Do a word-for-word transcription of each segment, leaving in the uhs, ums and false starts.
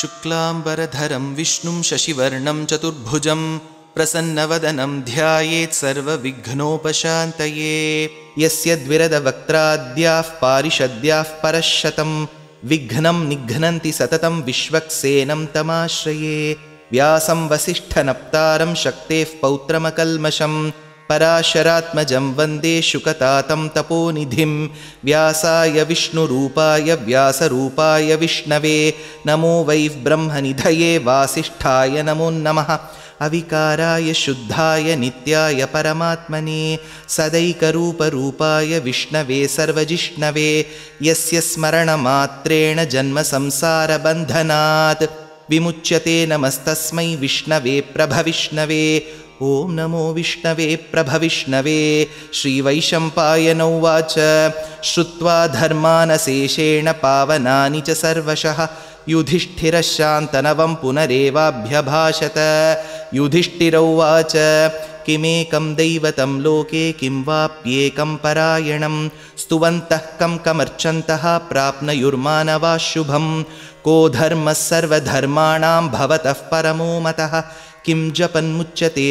शुक्लांबरधरं विष्णुं शशिवर्णं चतुर्भुजं प्रसन्नवदनं ध्यायेत् सर्वविघ्नोपशान्तये। यस्य द्विरदवक्त्राद्याः पारिषद्याः परश्शतं विघ्नं निघ्नन्ति सततं विश्वक्सेनं तमाश्रये। व्यासं वसिष्ठनप्तारं शक्तेः पौत्रमकल्मषं पराशरात्मजं वन्दे शुकतातं तपोनिधिं। व्यासाय विष्णुरूपाय व्यासरूपाय विष्णवे नमो वै ब्रह्मनिधये वासिष्ठाय नमो नमः। अविकाराय शुद्धाय नित्याय परमात्मने सदैकरूपरूपाय विष्णवे सर्वजिष्णवे यस्य स्मरणमात्रेण जन्मसंसारबन्धनात् विमुच्यते। नमस्तस्मै विष्णवे प्रभविष्णवे। ॐ नमो विष्णवे प्रभविष्णवे। श्रीवैशम्पायन उवाच श्रुत्वा धर्मानशेषेण पावनानि च सर्वशः युधिष्ठिरः शान्तनवं पुनरेवाभ्यभाषत। युधिष्ठिर उवाच किमेकं दैवतं लोके किं वाप्येकं परायणं स्तुवन्तः कं कमर्चन्तः प्राप्नुयुर्मानवाः शुभं। को धर्मः सर्वधर्माणां भवतः परमो मतः किं जपन्मुच्यते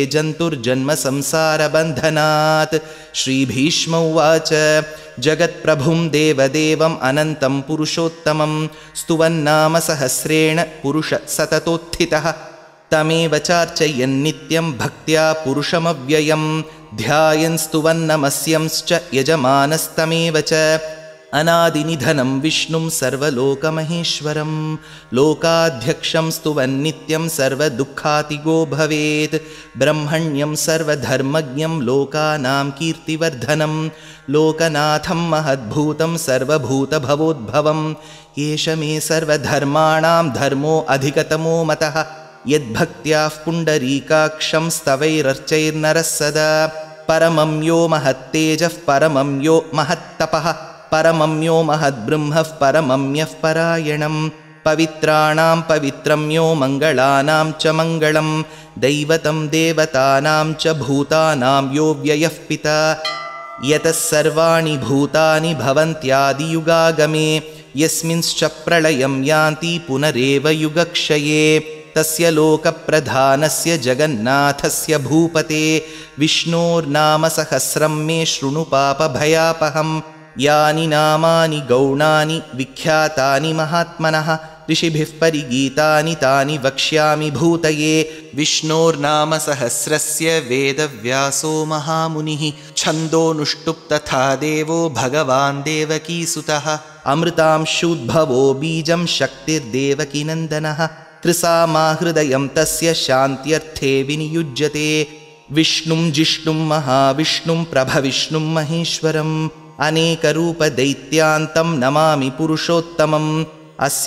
जन्तुर्जन्मसंसारबन्धनात्। श्रीभीष्म उवाच जगत्प्रभुं देवदेवम् अनन्तं पुरुषोत्तमं स्तुवन्नाम सहस्रेण पुरुषः सततोत्थितः। तमेव चार्चयन्नित्यं भक्त्या पुरुषमव्ययं ध्यायन् स्तुवन्नमस्यंश्च यजमानस्तमेव च। अनादिनिधनं विष्णुं सर्वलोकमहेश्वरं लोकाध्यक्षं स्तुवन्नित्यं सर्वदुःखातिगो भवेत्। ब्रह्मण्यं सर्वधर्मज्ञं लोकानां कीर्तिवर्धनं लोकनाथं महद्भूतं सर्वभूतभवोद्भवं। एष मे सर्वधर्माणां धर्मो अधिकतमो मतः यद्भक्त्याः पुण्डरीकाक्षं स्तवैरर्चैर्नरः सदा। परमं यो महत्तेजः परमं यो महत्तपः परमं यो महद्ब्रह्मः परमं यः परायणं। पवित्राणां पवित्रं यो मङ्गलानां च मङ्गलं दैवतं देवतानां च भूतानां यो व्ययः पिता। यतः सर्वाणि भूतानि भवन्त्यादियुगागमे यस्मिंश्च प्रलयं यान्ति पुनरेव युगक्षये। तस्य लोकप्रधानस्य जगन्नाथस्य भूपते विष्णोर्नाम सहस्रं मे शृणु पापभयापहं। यानि नामानि गौणानि विख्यातानि महात्मनः ऋषिभिः परिगीतानि तानि वक्ष्यामि भूतये। विष्णोर्नाम सहस्रस्य वेदव्यासो महामुनिः छन्दोनुष्टुप् तथा देवो भगवान् देवकीसुतः। अमृतांशूद्भवो बीजं शक्तिर्देवकीनन्दनः त्रिसामाहृदयं तस्य शान्त्यर्थे विनियुज्यते। विष्णुं जिष्णुं महाविष्णुं प्रभविष्णुं महेश्वरम् अनेकरूपदैत्यान्तं नमामि पुरुषोत्तमम्। अस्य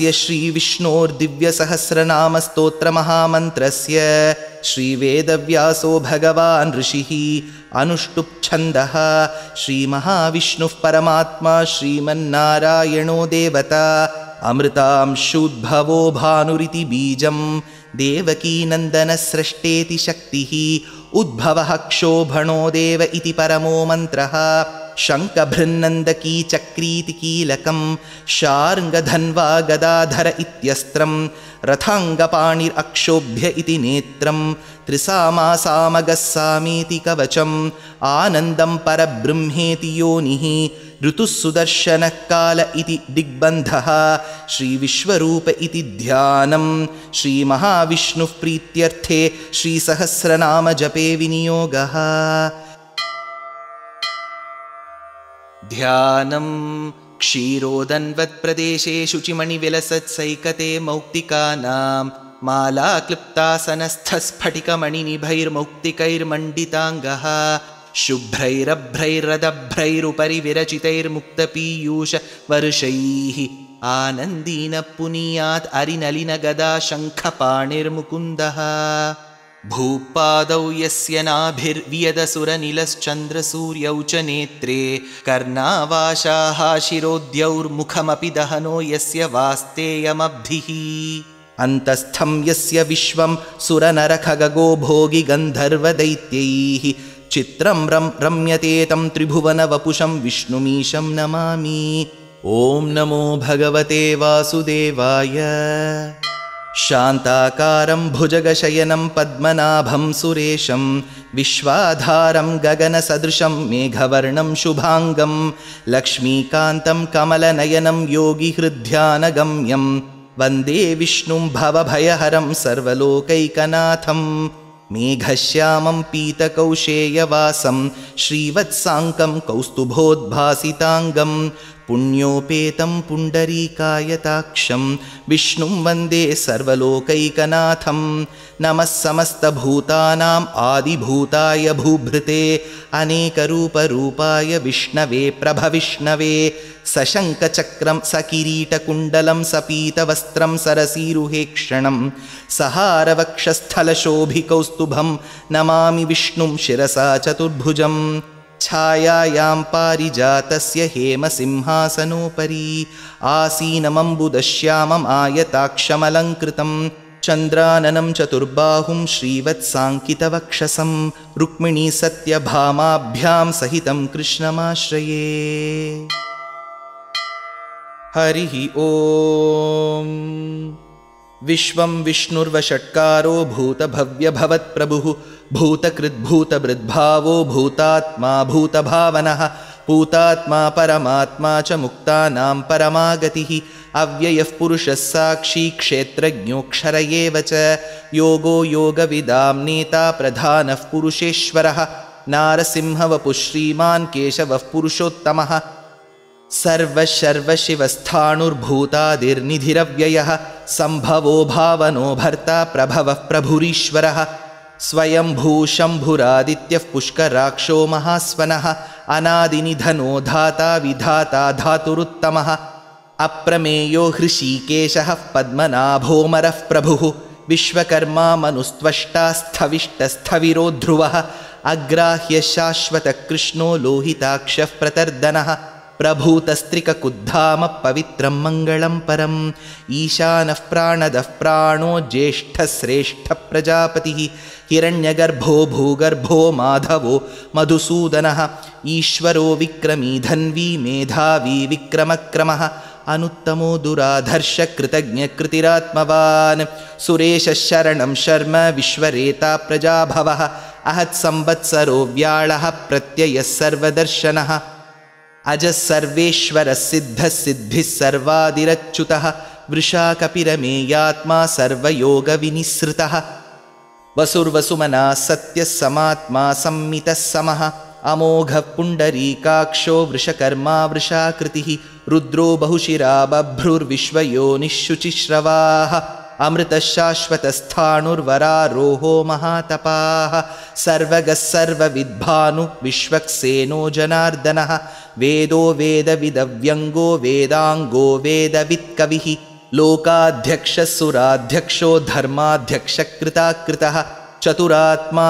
श्रीविष्णोर्दिव्यसहस्रनामस्तोत्रमहामन्त्रस्य श्रीवेदव्यासो भगवान् ऋषिः अनुष्टुप् छन्दः। श्रीमहाविष्णुः परमात्मा श्रीमन्नारायणो देवता अमृतांशूद्भवो भानुरिति बीजं देवकीनन्दनस्रष्टेति शक्तिः उद्भवः क्षोभणो देव इति परमो मन्त्रः। शङ्खभृन्नन्दकी चक्रीति कीलकं शार्ङ्गधन्वा गदाधर इत्यस्त्रं रथाङ्गपाणिरक्षोभ्य इति नेत्रं त्रिसामासामगस्सामीति कवचम् आनन्दं परब्रह्मेति योनिः ऋतुः सुदर्शनः काल इति दिग्बन्धः। श्रीविश्वरूप इति ध्यानं श्रीमहाविष्णुः प्रीत्यर्थे श्रीसहस्रनाम जपे विनियोगः। ध्यानं क्षीरोदन्वत्प्रदेशे शुचिमणिविलसत्सैकते मौक्तिकानां मालाक्लुप्तासनस्थस्फटिकमणिनिभैर्मौक्तिकैर्मण्डिताङ्गः शुभ्रैरभ्रैरदभ्रैरुपरि विरचितैर्मुक्तपीयूष वर्षैः आनन्दीन पुनीयात् अरिनलिनगदा शङ्खपाणिर्मुकुन्दः। भूपादौ यस्य नाभिर्वियदसुरनिलश्चन्द्रसूर्यौ च नेत्रे कर्णावाशाः शिरोद्यौर्मुखमपि दहनो यस्य वास्तेयमब्धिः। अन्तस्थं यस्य विश्वं सुरनरखगो भोगि गन्धर्वदैत्यैः चित्रं रं रम्यते तं त्रिभुवनवपुषं विष्णुमीशं नमामि। ॐ नमो भगवते वासुदेवाय। शान्ताकारं भुजगशयनं पद्मनाभं सुरेशं विश्वाधारं गगनसदृशं मेघवर्णं शुभांगं लक्ष्मीकान्तं कमलनयनं योगिहृद्ध्यानगम्यं वन्दे विष्णुं भवभयहरं सर्वलोकैकनाथं मेघश्यामं पीतकौशेयवासं श्रीवत्साङ्कं कौस्तुभोद्भासिताङ्गं पुण्योपेतं पुण्डरीकायताक्षं विष्णुं वन्दे सर्वलोकैकनाथं नमः समस्तभूतानाम् आदिभूताय भूभृते अनेकरूपरूपाय विष्णवे प्रभविष्णवे सशङ्खचक्रं सकिरीटकुण्डलं सपीतवस्त्रं सरसीरुहेक्षणं सहारवक्षस्थलशोभिकौस्तुभं नमामि विष्णुं शिरसा चतुर्भुजं छायायां पारिजातस्य हेमसिंहासनोपरि आसीनमम्बुदश्यामम् आयताक्षमलङ्कृतं चन्द्राननं चतुर्बाहुं श्रीवत्साङ्कितवक्षसं रुक्मिणी सत्यभामाभ्यां सहितं कृष्णमाश्रये। हरिः ॐ। विश्वं विष्णुर्वषट्कारो भूतभव्यभवत्प्रभुः भूतकृद्भूतभृद्भावो भूतात्मा भूतभावनः भूतात्मा परमात्मा च मुक्तानां परमागतिः अव्ययः पुरुषः साक्षी क्षेत्रज्ञोऽक्षर एव च योगो योगविदां नेता प्रधानः पुरुषेश्वरः नारसिंहवपुः श्रीमान् केशवः पुरुषोत्तमः सर्वशर्वशिवस्थाणुर्भूतादिर्निधिरव्ययः सम्भवो भावनो भर्ता प्रभवः प्रभुरीश्वरः स्वयंभू शम्भुरादित्यः पुष्कराक्षो महास्वनः अनादिनिधनो धाता विधाता धातुरुत्तमः अप्रमेयो हृषीकेशः पद्मनाभोमरः प्रभुः विश्वकर्मा मनुस्त्वष्टा स्थविष्टस्थविरो ध्रुवः अग्राह्य शाश्वतकृष्णो लोहिताक्षः प्रतर्दनः प्रभूतस्त्रिककुद्धाम पवित्रं मङ्गलं परम् ईशानः प्राणदः प्राणो ज्येष्ठश्रेष्ठ प्रजापतिः हिरण्यगर्भो भूगर्भो माधवो मधुसूदनः ईश्वरो विक्रमी धन्वी मेधावी विक्रमक्रमः अनुत्तमो दुराधर्ष कृतज्ञकृतिरात्मवान् सुरेशः शरणं शर्म विश्वरेता प्रजाभवः अहत्संवत्सरो व्याळः प्रत्ययः सर्वदर्शनः अजः सर्वेश्वरः सिद्धः सिद्धिः सर्वादिरच्युतः वृषा कपिरमेयात्मा सर्वयोगविनिसृतः वसुर्वसुमनः सत्यः समात्मा सम्मितः समः अमोघः पुण्डरीकाक्षो वृषकर्मा वृषाकृतिः रुद्रो बहुशिरा बभ्रुर्विश्वयोनिः शुचिश्रवाः अमृतः शाश्वतस्थाणुर्वरारोहो महातपाः सर्वगः सर्वविद्भानु विश्वक्सेनो जनार्दनः वेदो वेदविदव्यङ्गो वेदाङ्गो वेदवित्कविः लोकाध्यक्षः सुराध्यक्षो धर्माध्यक्षकृताकृतः चतुरात्मा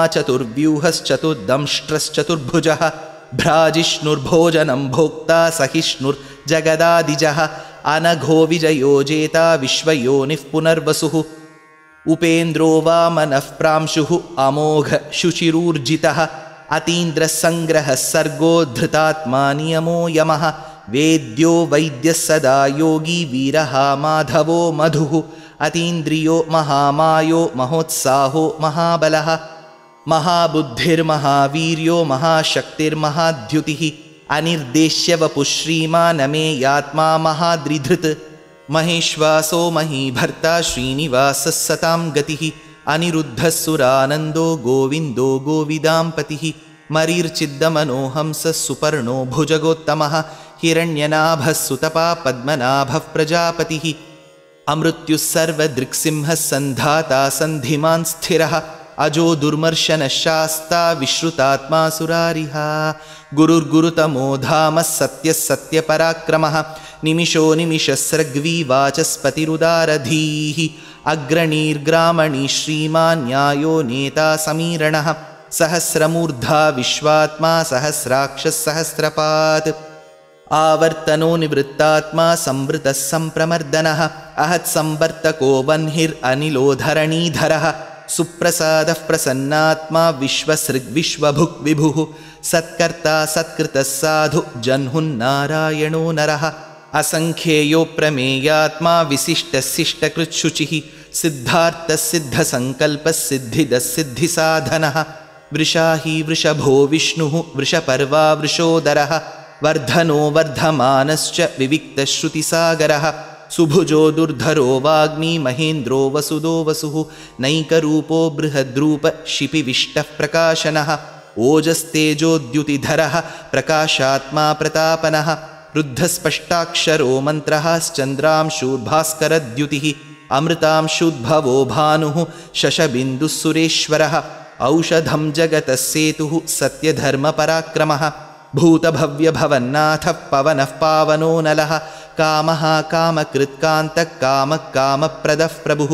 चतुर्व्यूहश्चतुर्दंष्ट्रश्चतुर्भुजः भ्राजिष्णुर्भोजनं भोक्ता सहिष्णुर्जगदादिजः अनघो विजयो जेता विश्वयोनिः पुनर्वसुः उपेन्द्रो वामनः प्रांशुः अमोघ शुचिरूर्जितः अतीन्द्रसङ्ग्रहः सर्गो धृतात्मा नियमो यमः वेद्यो वैद्यः सदा योगी वीरः माधवो मधुः अतीन्द्रियो महामायो महोत्साहो महाबलः महाबुद्धिर्महावीर्यो महाशक्तिर्महाद्युतिः अनिर्देश्य वपुः श्रीमानमेयात्मा महाद्रिधृत् महेश्वासो महीभर्ता श्रीनिवासः सतां गतिः अनिरुद्धः सुरानन्दो गोविन्दो गोविदाम्पतिः मरीर्चिद्दमनोहंसः सुपर्णो भुजगोत्तमः हिरण्यनाभः सुतपा पद्मनाभः प्रजापतिः अमृत्युः सर्वदृक्सिंहः सन्धाता सन्धिमान् स्थिरः अजो दुर्मर्शनः शास्ता विश्रुतात्मा सुरारिः गुरुर्गुरुतमो धामः सत्यः सत्यपराक्रमः निमिषो निमिषस्रग्वी वाचस्पतिरुदारधीः अग्रणीर्ग्रामणी श्रीमान् न्यायो नेता समीरणः सहस्रमूर्धा विश्वात्मा सहस्राक्षः सहस्रपात् आवर्तनो निवृत्तात्मा संवृतः संप्रमर्दनः अहत्संवर्तको वह्निरनिलो धरणीधरः सुप्रसादः प्रसन्नात्मा विश्वसृग्विश्वभुक् विभुः सत्कर्ता सत्कृतः साधु जह्नुन्नारायणो नरः असंख्येयो प्रमेयात्मा विशिष्टशिष्टकृच्छुचिः सिद्धार्थसिद्धसङ्कल्पसिद्धिदसिद्धिसाधनः वृषाही वृषभो विष्णुः वृषपर्वा वृषोदरः वर्धनो वर्धमानश्च विविक्तश्रुतिसागरः सुभुजो दुर्धरो वाग्मी महेन्द्रो वसुदो वसुः नैकरूपो बृहद्रूप शिपिविष्टः प्रकाशनः ओजस्तेजोद्युतिधरः प्रकाशात्मा प्रतापनः रुद्धस्पष्टाक्षरो मन्त्रः श्चन्द्रांशूर्भास्करद्युतिः अमृतांशुद्भवो भानुः शशबिन्दुः सुरेश्वरः औषधं जगतः सेतुः सत्यधर्मपराक्रमः भूतभव्यभवन्नाथः पवनः पावनो नलः कामः कामकृत्कान्तः कामः कामप्रदः प्रभुः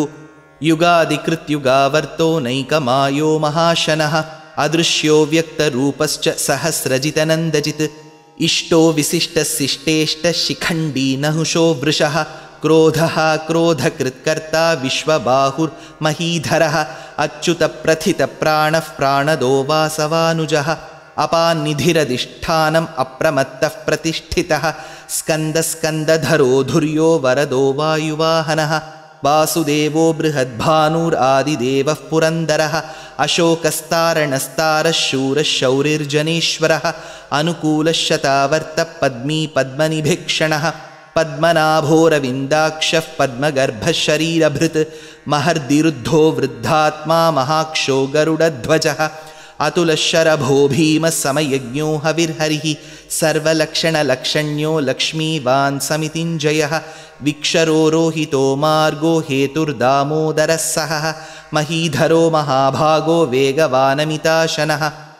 युगादिकृत्युगावर्तो नैकमायो महाशनः अदृश्यो व्यक्तरूपश्च सहस्रजितनन्दजित् इष्टो विशिष्टशिष्टेष्टशिखण्डी नहुषो वृषः क्रोधः क्रोधकृत्कर्ता विश्वबाहुर्महीधरः अच्युतप्रथितप्राणः प्राणदो वासवानुजः अपान्निधिरधिष्ठानम् अप्रमत्तः प्रतिष्ठितः स्कन्दस्कन्दधरो धुर्यो वरदो वायुवाहनः वासुदेवो बृहद्भानुरादिदेवः पुरन्दरः अशोकस्तारणस्तारः शूरः शौरिर्जनेश्वरः अनुकूलः शतावर्तः पद्मी पद्मनिभीक्षणः पद्मनाभोरविन्दाक्षः पद्मगर्भः शरीरभृत् महर्दिरुद्धो वृद्धात्मा महाक्षो गरुडध्वजः अतुलशरभो भीमः समयज्ञो हविर्हरिः सर्वलक्षणलक्षण्यो लक्ष्मीवान् समितिञ्जयः विक्षरो रोहितो मार्गो हेतुर्दामोदरः सहः महीधरो महाभागो वेगवानमिताशनः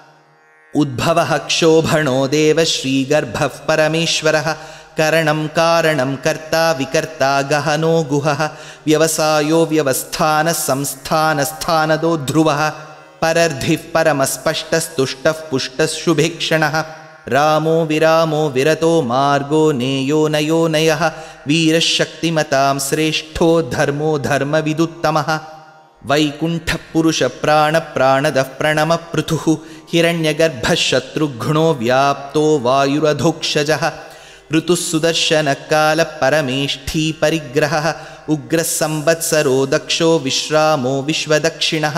उद्भवः क्षोभणो देवः श्रीगर्भः परमेश्वरः करणं कारणं कर्ता विकर्ता गहनो गुहः व्यवसायो व्यवस्थानः संस्थानस्थानदो ध्रुवः परर्धिः परमस्पष्टस्तुष्टः पुष्टः शुभेक्षणः रामो विरामो विरतो मार्गो नेयो नयो नयः वीरः शक्तिमतां श्रेष्ठो धर्मो धर्मविदुत्तमः वैकुण्ठः पुरुषप्राणप्राणदः प्रणमपृथुः हिरण्यगर्भः शत्रुघ्नो व्याप्तो वायुरधोक्षजः ऋतुः सुदर्शनकालः परमेष्ठी परिग्रहः उग्रः संवत्सरो दक्षो विश्रामो विश्वदक्षिणः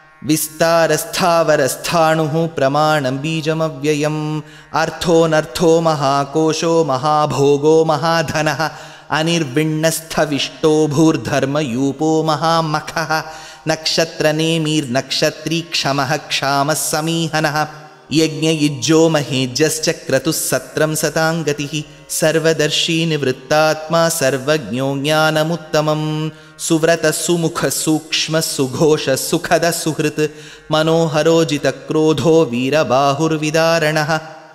विस्तारस्थावरस्थाणुः प्रमाणं बीजमव्ययम् अर्थोऽनर्थो महाकोशो महाभोगो महाधनः अनिर्विण्णस्थविष्टो भूर्धर्मयूपो महामखः नक्षत्रनेमिर्नक्षत्री क्षमः क्षामः समीहनः यज्ञयुज्यो महेज्यश्च क्रतुः सत्रं सताङ्गतिः सर्वदर्शी निवृत्तात्मा सर्वज्ञो ज्ञानमुत्तमं सुव्रतः सुमुखः सूक्ष्मः सुघोषः सुखदः सुहृत् मनोहरोजितक्रोधो वीरबाहुर्विदारणः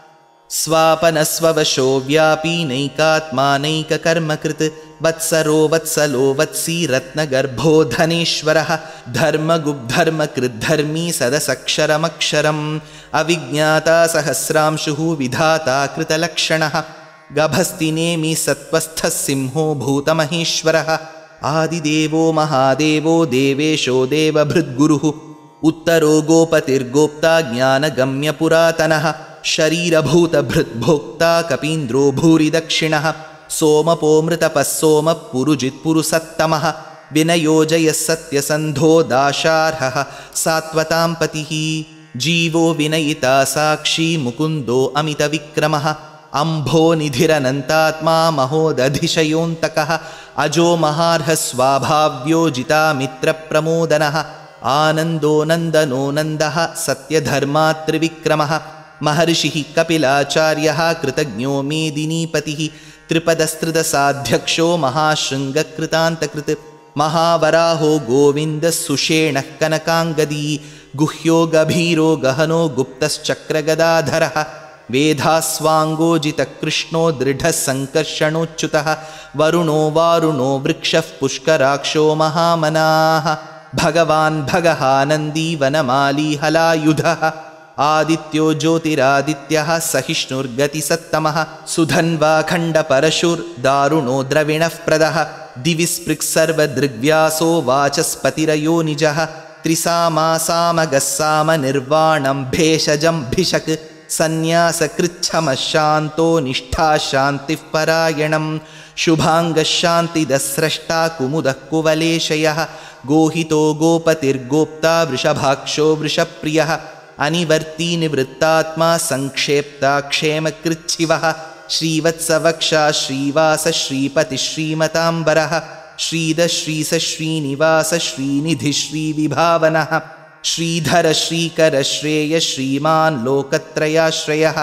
स्वापनस्ववशो व्यापी नैकात्मा नैककर्मकृत् वत्सरो वत्सलो वत्सी रत्नगर्भो धनेश्वरः धर्मगुब्धर्मकृद्धर्मी सदसक्षरमक्षरम् अविज्ञाता सहस्रांशुः विधाता कृतलक्षणः गभस्तिनेमि सत्त्वस्थः सिंहो भूतमहेश्वरः आदिदेवो महादेवो देवेशो देवभृद्गुरुः उत्तरो गोपतिर्गोप्ता ज्ञानगम्यपुरातनः शरीरभूतभृद्भोक्ता कपीन्द्रो भूरि दक्षिणः सोमपोमृतपः सोमः पुरुजित्पुरुसत्तमः विनयोजयः सत्यसन्धो दाशार्हः सात्वतां पतिः जीवो विनयिता साक्षी मुकुन्दो अमितविक्रमः अम्भो निधिरनन्तात्मा महोदधिशयोऽन्तकः अजो महार्हः स्वाभाव्यो जितामित्रप्रमोदनः आनन्दो नन्दनो नन्दः सत्यधर्मात्रिविक्रमः महर्षिः कपिलाचार्यः कृतज्ञो मेदिनीपतिः त्रिपदस्त्रिदशाध्यक्षो महाशृङ्गकृतान्तकृत् महावराहो गोविन्दः सुषेणः कनकाङ्गदी गुह्यो गभीरो गहनो गुप्तश्चक्रगदाधरः वेधास्वाङ्गोजितकृष्णो दृढः सङ्कर्षणोच्युतः वरुणो वारुणो वृक्षः पुष्कराक्षो महामनाः भगवान् भगहानन्दी वनमाली हलायुधः आदित्यो ज्योतिरादित्यः सहिष्णुर्गतिसत्तमः सुधन्वाखण्डपरशुर्दारुणो द्रविणः प्रदः दिवि स्पृक्सर्वदृग्व्यासो वाचस्पतिरयो निजः त्रिसामासामगस्सामनिर्वाणं भेषजं भिषक् सन्न्यासकृच्छमः शान्तो निष्ठाशान्तिः परायणं शुभाङ्गशान्तिदस्रष्टा कुमुदः कुवलेशयः गोहितो गोपतिर्गोप्ता वृषभाक्षो वृषप्रियः अनिवर्ती निवृत्तात्मा संक्षेप्ता क्षेमकृच्छिवः श्रीवत्सवक्षा श्रीवास श्रीपति श्रीमताम्बरः श्रीद श्रीस श्रीनिवास श्रीनिधि श्रीविभावनः श्रीधर श्रीकर श्रेय श्रीमान् लोकत्रयाश्रयः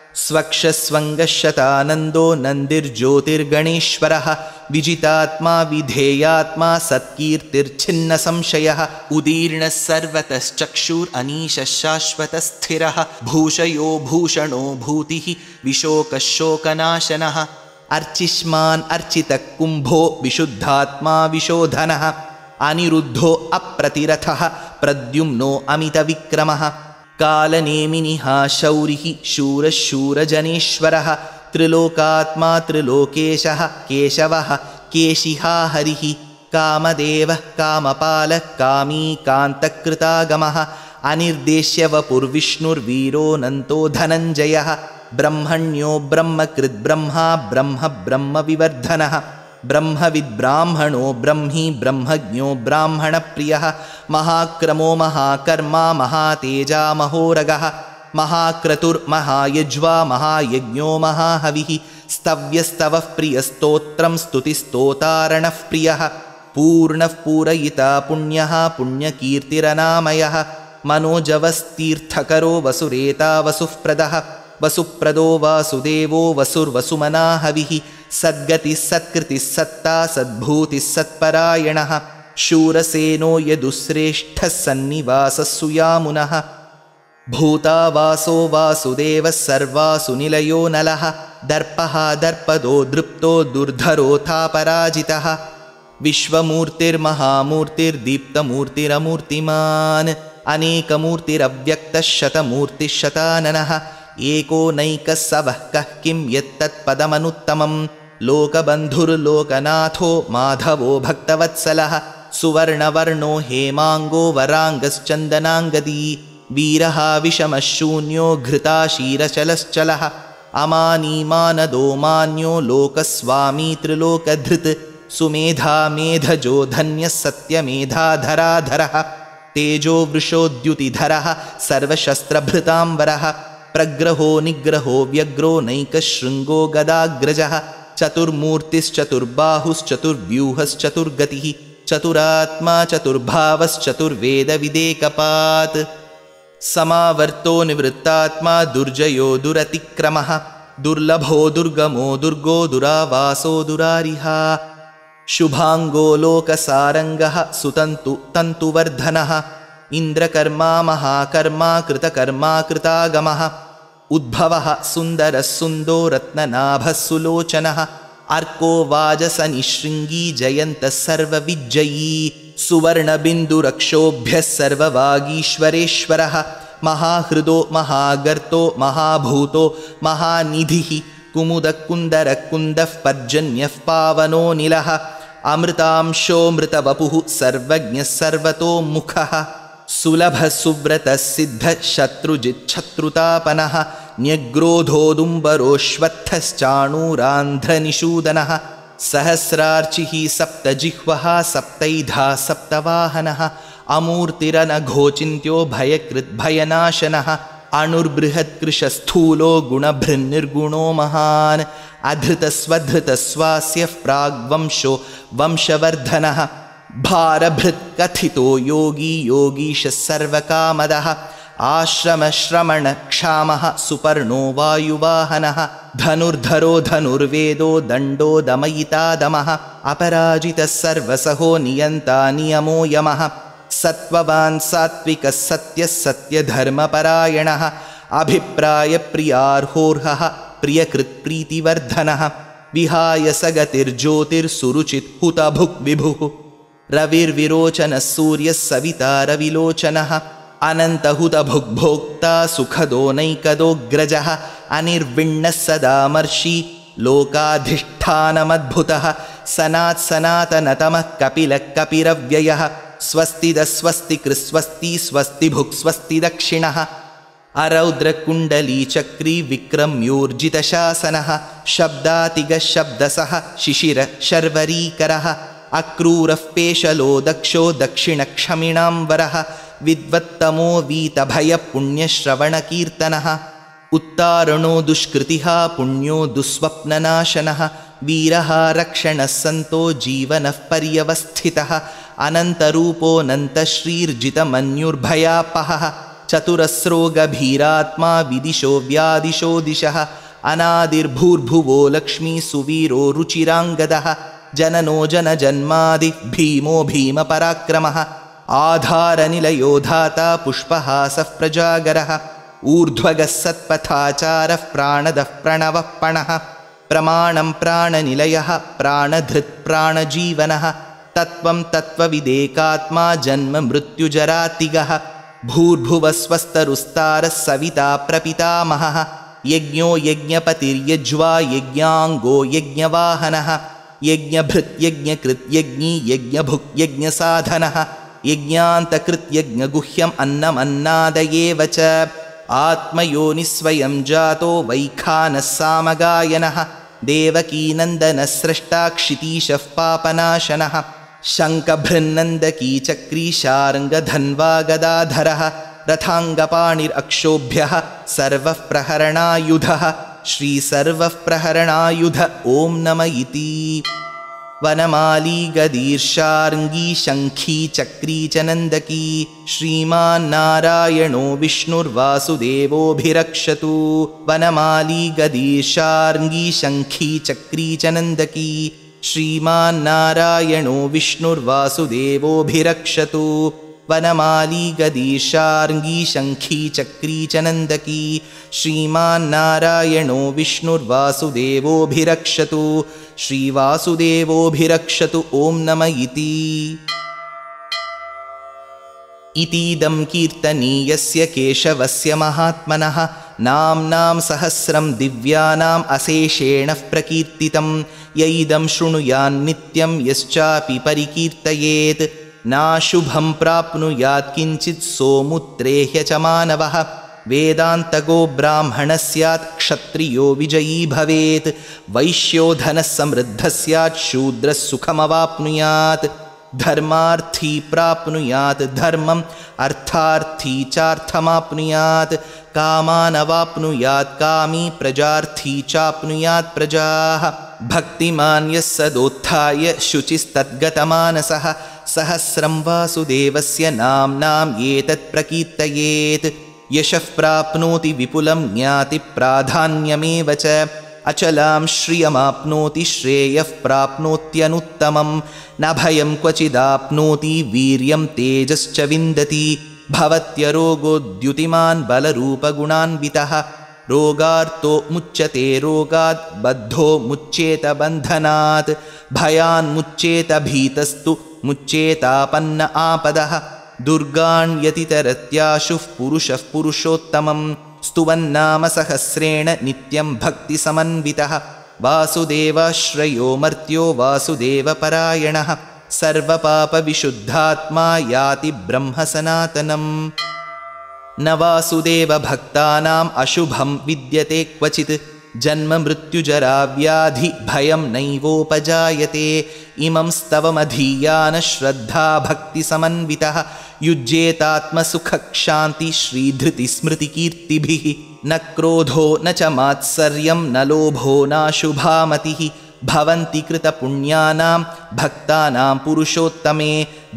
स्वक्षस्वङ्गशतानन्दो नन्दिर्ज्योतिर्गणेश्वरः विजितात्मा विधेयात्मा सत्कीर्तिर्छिन्नसंशयः उदीर्णः सर्वतश्चक्षुरनीशः शाश्वतस्थिरः भूषयो भूषणो भूतिः विशोकशोकनाशनः अर्चिष्मान् अर्चितः कुम्भो विशुद्धात्मा विशोधनः अनिरुद्धो अप्रतिरथः प्रद्युम्नो अमितविक्रमः कालनेमिनिः शौरिः शूरः शूरजनेश्वरः त्रिलोकात्मा त्रिलोकेशः केशवः केशिहा हरिः कामदेवः कामपालः कामी कान्तकृतागमः अनिर्देश्य वपुर्विष्णुर्वीरोऽनन्तो धनञ्जयः ब्रह्मण्यो ब्रह्मकृद्ब्रह्मा ब्रह्म ब्रह्मविवर्धनः ब्रह्मविद्ब्राह्मणो ब्रह्मी ब्रह्मज्ञो ब्राह्मणप्रियः महाक्रमो महाकर्मा महातेजा महोरगः महाक्रतुर्महायज्वा महायज्ञो महाहविः स्तव्यस्तवः प्रियस्तोत्रं स्तुतिस्तोतारणः प्रियः पूर्णः पूरयिता पुण्यः पुण्यकीर्तिरनामयः मनोजवस्तीर्थकरो वसुरेता वसुःप्रदः वसुप्रदो वासुदेवो वसुर्वसुमना हविः सद्गतिः सत्कृतिः सत्ता सद्भूतिः सत्परायणः शूरसेनो यदुश्रेष्ठः सन्निवासः सुयामुनः भूतावासो वासुदेवः सर्वासु निलयो नलः दर्पः दर्पदो दृप्तो दुर्धरोऽथापराजितः विश्वमूर्तिर्महामूर्तिर्दीप्तमूर्तिरमूर्तिमान् अनेकमूर्तिरव्यक्तः शतमूर्तिः शताननः एको नैकः सवः कः किं यत्तत्पदमनुत्तमं लोकबन्धुर्लोकनाथो माधवो भक्तवत्सलः सुवर्णवर्णो हेमाङ्गो वराङ्गश्चन्दनाङ्गदी वीरः विषमः शून्यो घृताशीरचलश्चलः अमानीमानदो मान्यो लोकस्वामी त्रिलोकधृत् सुमेधा मेधजो धन्यः सत्यमेधाधराधरः तेजो वृषोद्युतिधरः सर्वशस्त्रभृताम्बरः प्रग्रहो निग्रहो व्यग्रो नैकशृङ्गो गदाग्रजः चतुर्मूर्तिश्चतुर्बाहुश्चतुर्व्यूहश्चतुर्गतिः चतुरात्मा चतुर्भावश्चतुर्वेदविदेकपात् समावर्तो निवृत्तात्मा दुर्जयो दुरतिक्रमः दुर्लभो दुर्गमो दुर्गो दुरावासो दुरारिहा शुभाङ्गो लोकसारङ्गः सुतन्तु तन्तुवर्धनः इन्द्रकर्मा महाकर्मा कृतकर्मा कृतागमः उद्भवः सुन्दरः सुन्दो रत्ननाभः सुलोचनः अर्को वाजसनिशृङ्गी जयन्तः सर्वविज्जयी सुवर्णबिन्दुरक्षोभ्यः सर्ववागीश्वरेश्वरः महाहृदो महागर्तो महाभूतो महानिधिः कुमुदकुन्दरकुन्दः पर्जन्यः पावनो निलः अमृतांशोऽमृतवपुः सर्वज्ञः सर्वतोमुखः सुलभः सुव्रतः सिद्धः शत्रुजिच्छत्रुतापनः न्यग्रोधोदुम्बरोऽश्वत्थश्चाणूरान्ध्रनिषूदनः सहस्रार्चिः सप्तजिह्वः सप्तैधा सप्तवाहनः अमूर्तिरनघोचिन्त्यो भयकृद्भयनाशनः अणुर्बृहत्कृशस्थूलो गुणभृन्निर्गुणो महान् अधृतस्वधृतस्वास्यः प्राग्वंशो वंशवर्धनः भारभृत्कथितो योगी योगीशः सर्वकामदः आश्रमश्रमणक्षामः सुपर्णो वायुवाहनः धनुर्धरो धनुर्वेदो दण्डो दमयितादमः अपराजितः सर्वसहो नियन्ता नियमो यमः सत्त्ववान् सात्विकः सत्यः सत्यधर्मपरायणः अभिप्रायप्रियार्होर्हः प्रियकृत्प्रीतिवर्धनः विहाय सगतिर्ज्योतिर्सुरुचित् हुतभुक् विभुः रविर्विरोचनः सूर्यः सविता रविलोचनः अनन्तहुतभुग्भोक्ता सुखदो नैकदोऽग्रजः अनिर्विण्णः सदामर्षि लोकाधिष्ठानमद्भुतः सनात् सनातनतमः कपिलः कपिरव्ययः स्वस्तिदस्वस्ति कृस्वस्ति स्वस्ति भुक् स्वस्ति दक्षिणः अरौद्रकुण्डलीचक्री विक्रम्योर्जितशासनः शब्दातिगशब्दसः शिशिर शर्वरीकरः अक्रूरः पेशलो दक्षो दक्षिणक्षमिणाम्बरः विद्वत्तमो वीतभयपुण्यश्रवणकीर्तनः उत्तारणो दुष्कृतिः पुण्यो दुःस्वप्ननाशनः वीरः रक्षणः सन्तो जीवनः पर्यवस्थितः अनन्तरूपोऽनन्तश्रीर्जितमन्युर्भयापहः चतुरस्रो गभीरात्मा विदिशो व्यादिशो दिशः अनादिर्भूर्भुवो लक्ष्मी सुवीरो रुचिराङ्गदः जननो जनजन्मादि भीमो भीमपराक्रमः आधारनिलयो धाता पुष्पहासः प्रजागरः ऊर्ध्वगः सत्पथाचारः प्राणदः प्रणवः पणः प्रमाणं प्राणनिलयः प्राणधृत् प्राणजीवनः तत्त्वं तत्त्वविदेकात्मा जन्म मृत्युजरातिगः भूर्भुवस्वस्तरुस्तारः सविता प्रपितामहः यज्ञो यज्ञपतिर्यज्वा यज्ञाङ्गो यज्ञवाहनः यज्ञभृत् यज्ञकृत् यज्ञी यज्ञभुक् यज्ञसाधनः यज्ञान्तकृत् यज्ञगुह्यम् अन्नमन्नादयेव च आत्मयोनिस्वयं जातो वैखानः सामगायनः देवकीनन्दनः स्रष्टा क्षितीशः पापनाशनः शङ्खभृन्नन्दकी चक्री शार्ङ्गधन्वा गदाधरः रथाङ्गपाणिरक्षोभ्यः सर्वः प्रहरणायुधः श्रीसर्वः प्रहरणायुध ॐ नम इति वनमाली गदीर्षार्ङ्गी शङ्खी चक्री च नन्दकी श्रीमान्नारायणो विष्णुर्वासुदेवोऽभिरक्षतु वनमाली गदीर्षार्ङ्गी शङ्खी चक्री च नन्दकी श्रीमान्नारायणो विष्णुर्वासुदेवोऽभिरक्षतु वनमाली गदीर्षार्ङ्गी शङ्खी चक्री च नन्दकी श्रीमान्नारायणो विष्णुर्वासुदेवोऽभिरक्षतु श्रीवासुदेवोऽभिरक्षतु ॐ नम इति इतीदं कीर्तनीयस्य केशवस्य महात्मनः नाम्नां सहस्रं दिव्यानाम् अशेषेण प्रकीर्तितं य इदं शृणुयान्नित्यं यश्चापि परिकीर्तयेत् नाशुभं प्राप्नुयात् किञ्चित् सोमुत्रेह्य च मानवः वेदान्तगो ब्राह्मणः स्यात् क्षत्रियो विजयी भवेत् वैश्यो धनः समृद्धः स्यात् शूद्रः सुखमवाप्नुयात् धर्मार्थी प्राप्नुयात् धर्मम् अर्थार्थी चार्थमाप्नुयात् कामानवाप्नुयात् कामी प्रजार्थी चाप्नुयात् प्रजाः भक्तिमान् यः सदोत्थाय शुचिस्तद्गतमानसः सहस्रं वासुदेवस्य नाम्नाम् एतत् प्रकीर्तयेत् यशः प्राप्नोति विपुलं ज्ञाति प्राधान्यमेव च अचलां श्रियमाप्नोति श्रेयः प्राप्नोत्यनुत्तमं न भयं क्वचिदाप्नोति वीर्यं तेजश्च विन्दति भवत्यरोगोद्युतिमान् बलरूपगुणान्वितः रोगार्तो मुच्यते रोगात् बद्धो मुच्येत बन्धनात् भयान्मुच्येत भीतस्तु मुच्येतापन्न आपदः दुर्गाण्यतितरत्याशुः पुरुषः पुरुषोत्तमं स्तुवन्नाम सहस्रेण नित्यं भक्तिसमन्वितः वासुदेवाश्रयो मर्त्यो वासुदेवपरायणः सर्वपापविशुद्धात्मा याति ब्रह्म सनातनम् न वासुदेवभक्तानाम् अशुभं विद्यते क्वचित् जन्म मृत्युजरा व्याधि भयं नैवोपजायते इमं स्तवमधीयान श्रद्धा भक्तिसमन्वितः युज्येतात्मसुखक्षान्ति श्रीधृतिस्मृतिकीर्तिभिः न क्रोधो न च मात्सर्यं न लोभो नाशुभामतिः भवन्ति कृतपुण्यानां भक्तानां पुरुषोत्तमे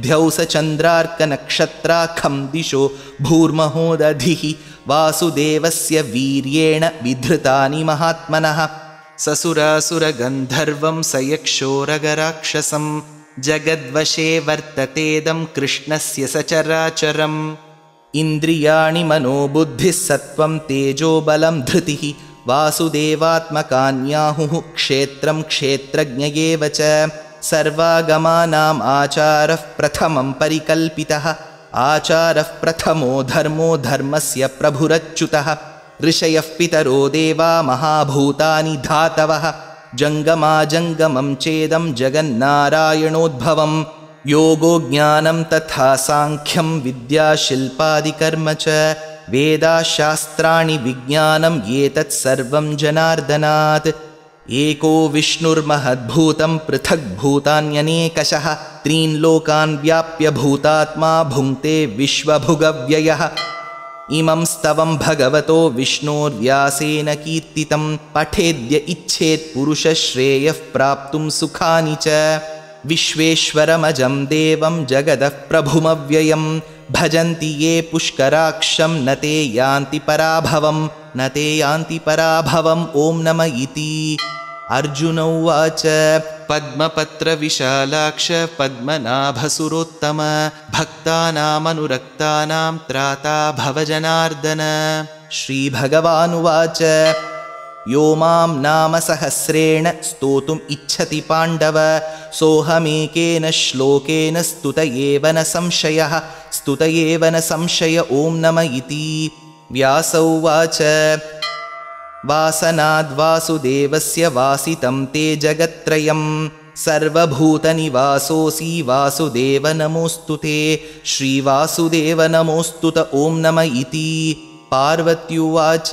ध्यौसचन्द्रार्कनक्षत्राखं दिशो भूर्महोदधिः वासुदेवस्य वीर्येण विधृतानि महात्मनः ससुरासुरगन्धर्वं सयक्षोरगराक्षसं जगद्वशे वर्ततेदं कृष्णस्य सचराचरम् इन्द्रियाणि मनोबुद्धिः सत्त्वं तेजोबलं धृतिः वासुदेवात्मकान्याहुः क्षेत्रं क्षेत्रज्ञ एव च सर्वागमानाम् आचारः प्रथमं परिकल्पितः आचारः प्रथमो धर्मो धर्मस्य प्रभुरच्युतः ऋषयः पितरो देवा महाभूतानि धातवः जङ्गमाजङ्गमं चेदं जगन्नारायणोद्भवं योगो ज्ञानं तथा साङ्ख्यं विद्याशिल्पादिकर्म च वेदाशास्त्राणि विज्ञानं एतत् सर्वं जनार्दनात्। एको विष्णुर्महद्भूतं पृथग्भूतान्यनेकशः त्रीन् लोकान् व्याप्य भूतात्मा भुङ्क्ते विश्वभुगव्ययः। इमं स्तवं भगवतो विष्णोर्व्यासेन कीर्तितं पठेद्य इच्छेत् पुरुषश्रेयः प्राप्तुं सुखानि च। विश्वेश्वरमजं देवं जगदः प्रभुमव्ययं भजन्ति ये पुष्कराक्षं न ते यान्ति पराभवं न ते यान्ति पराभवम् ॐ नम इति। अर्जुन उवाच पद्मपत्रविशालाक्ष पद्मनाभसुरोत्तम भक्तानामनुरक्तानां त्राता भवजनार्दन। श्रीभगवानुवाच यो मां नाम सहस्रेण स्तोतुम् इच्छति पाण्डव सोऽहमेकेन श्लोकेन स्तुत एव न संशयः स्तुत एव न संशय ॐ नम इति। व्यास उवाच वासनाद्वासुदेवस्य वासितं ते जगत्त्रयं सर्वभूतनिवासोऽसि वासुदेव नमोऽस्तु ते। श्रीवासुदेव नमोऽस्तुत ॐ नम इति। पार्वत्युवाच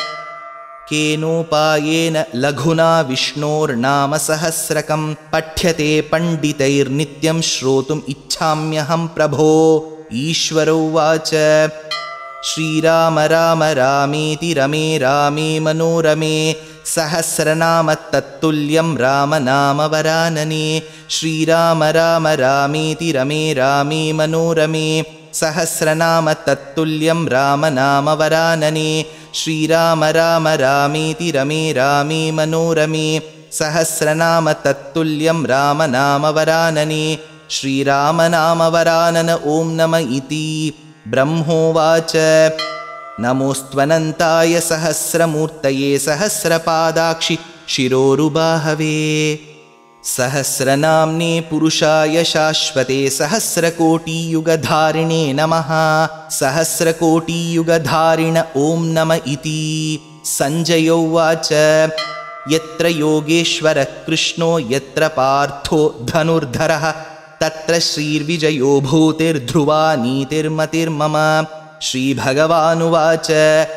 केनोपायेन लघुना विष्णोर्नाम सहस्रकं पठ्यते पण्डितैर्नित्यं श्रोतुम् इच्छाम्यहं प्रभो। ईश्वर उवाच श्रीराम राम रामेति रमे रामे मनोरमे सहस्रनाम तत्तुल्यं राम नाम वरानने। श्रीराम राम रामेति रमे रामे मनोरमे सहस्रनाम तत्तुल्यं राम नाम वरानने। श्रीराम राम रामेति रमे रामे मनोरमे सहस्रनाम तत्तुल्यं राम नाम वरानने। श्रीराम नाम वरानन ॐ नम इति। ब्रह्मोवाच नमोऽस्त्वनन्ताय सहस्रमूर्तये सहस्रपादाक्षि शिरोरुबाहवे सहस्रनाम्ने पुरुषाय शाश्वते सहस्रकोटियुगधारिणे नमः। सहस्रकोटियुगधारिण ॐ नम इति। सञ्जय उवाच यत्र योगेश्वरः कृष्णो यत्र पार्थो धनुर्धरः तत्र श्रीर्विजयो भूतिर्ध्रुवा नीतिर्मतिर्मम। श्रीभगवानुवाच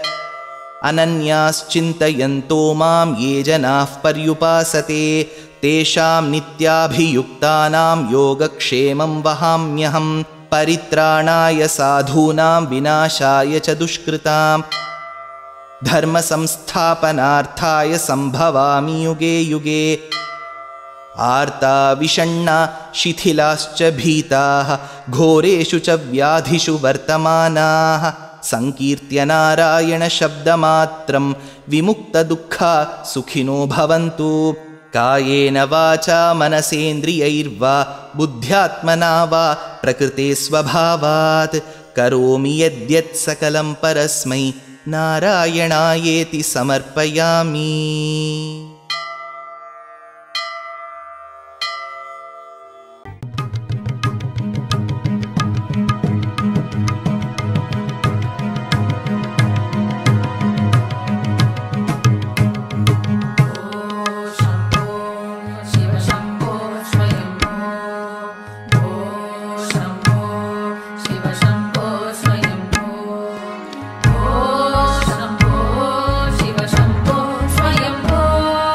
अनन्याश्चिन्तयन्तो मां ये जनाः पर्युपासते तेषां नित्याभियुक्तानां योगक्षेमं वहाम्यहं परित्राणाय साधूनां विनाशाय च दुष्कृतां धर्मसंस्थापनार्थाय सम्भवामि युगे युगे। आर्ता विषण्णा शिथिलाश्च भीताः घोरेषु च व्याधिषु वर्तमानाः संकीर्त्य नारायण शब्दमात्रं विमुक्तदुःखा सुखिनो भवन्तु। कायेन वाचा मनसेन्द्रियैर्वा बुद्ध्यात्मना वा प्रकृते स्वभावात् करोमि यद्यत् सकलं परस्मै नारायणायेति समर्पयामि। शम्भो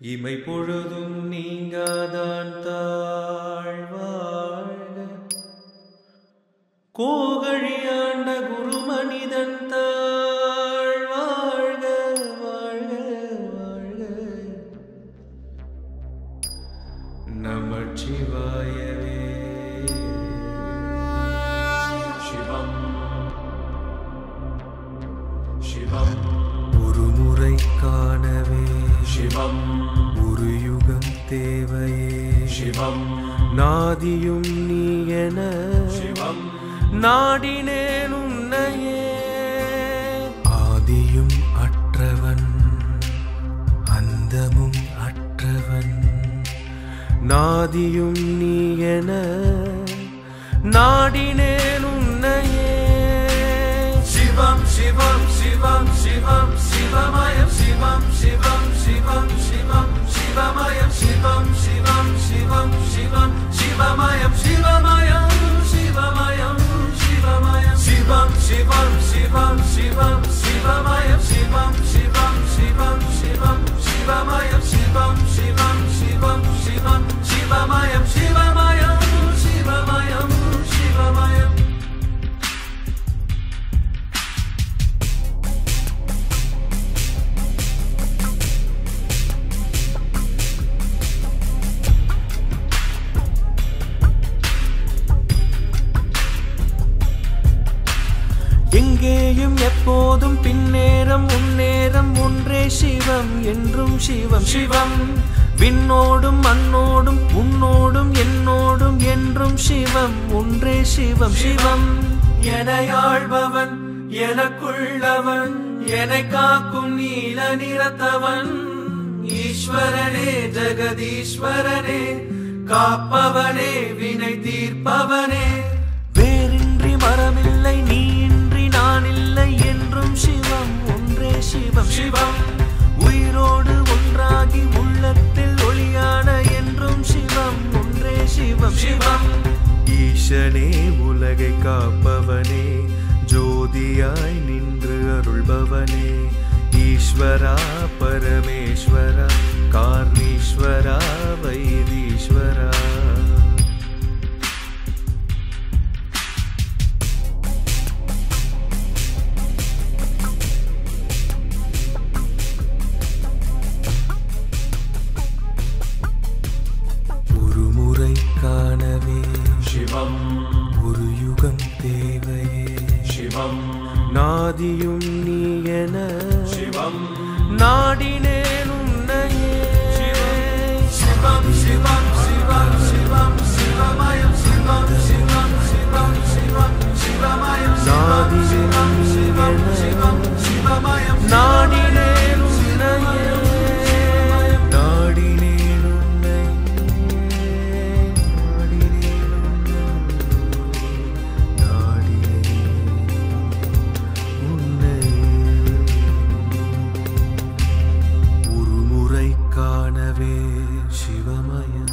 இமை பொழுதும் நீங்காதான் தாழ்வாழ்க கோகழியாண்ட குரு மனிதன் தாழ்வாழ்க வாழ்க வாழ்க நமச்சிவாயவே சிவம் சிவம் ஒரு முறை காணவே சிவம் ஒரு யுகம் தேவையே சிவம் நாதியும் நீ என சிவம் நாடினேன் உன்னையே ஆதியும் அற்றவன் அந்தமும் அற்றவன் நாதியும் நீ என நாடினேன் உன்னையே சிவம் சிவம் சிவம் சிவம் சிவமயம் சிவம் சிவம் சிவம் சிவம் சிவமயம் சிவம் சிவம் சிவம் சிவம் சிவமயம் சிவமயம் சிவமயம் சிவமயம் சிவம் சிவம் சிவம் சிவம் சிவமயம் சிவம் சிவம் சிவம் சிவம் சிவமயம் சிவம் சிவம் சிவம் சிவம் சிவமயம் சிவமயம் சிவமயம் சிவமயம் எங்கேயும் எப்போதும் பின்னேரம் முன்னேரம் ஒன்றே சிவம் என்றும் சிவம் சிவம் விண்ணோடும் மண்ணோடும் உன்னோடும் என்னோடும் என்றும் சிவம் ஒன்றே சிவம் சிவம் எனையாழ்பவன் எனக்குள்ளவன் என்னை காக்கும் நீல நிறத்தவன் ஈஸ்வரனே ஜெகதீஸ்வரனே காப்பவனே வினை தீர்ப்பவனே வேறின்றி மரமில்லை நீ நான் இல்லை என்றும் சிவம் ஒன்றே சிவம் சிவம் உயிரோடு ஒன்றாகி உள்ளத்தில் ஒளியான என்றும் சிவம் ஒன்றே சிவம் சிவம் ஈசனே உலகை காப்பவனே ஜோதியாய் நின்று அருள்பவனே ஈஸ்வரா பரமேஸ்வரா காரணீஸ்வரா வைதீஸ்வரா காணவே சிவம் ஒரு யுகம் தேவையே சிவம் நாதியும் நீ என சிவம் நாடினேன் உன்னையே சிவம் சிவம் சிவம் சிவம் சிவமயம் சிவம் சிவம் சிவம் சிவம் சிவமயம் நாதியும் சிவம் சிவம் சிவமயம் நாடினேன் உன்னையே நாடினேன் உன்னை காணவே சிவமயம்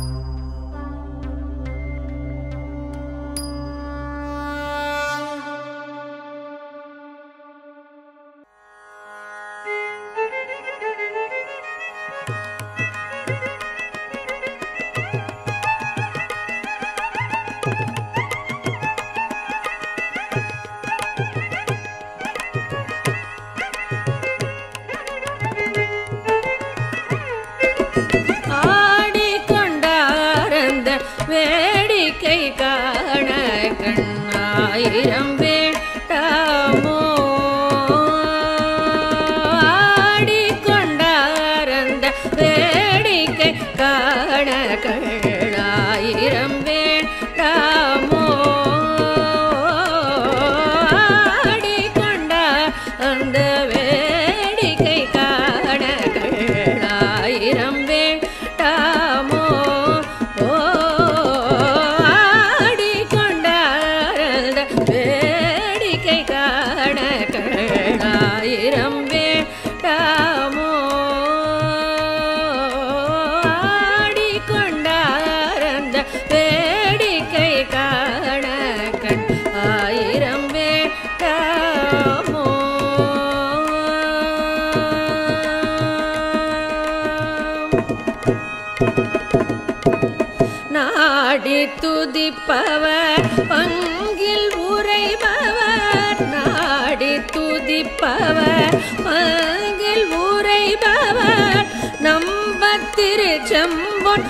வேடிக்கை காண கண்ணாயிரம் வேண்டாமோ ஆடிக்கொண்டாரந்த வேடிக்கை காண கண்ணாயிரம் வேண்டாமோ ஆடிக்கொண்ட அந்த வேடிக்கை காண கண்ணாயிரம் வேண்டாமோ வேடிக்கை காண கண்ணாயிரம் வேண்டாமோ ஆடிக்கொண்டாரந்த வேடிக்கை காண கண் ஆயிரம் வேண்டாமோ பாடி துதிப்பவர் பங்கில் உரைபவர் நாடி துதிப்பவர் பங்கில் உரைபவர் நம்பத்திருச்செம்பொன்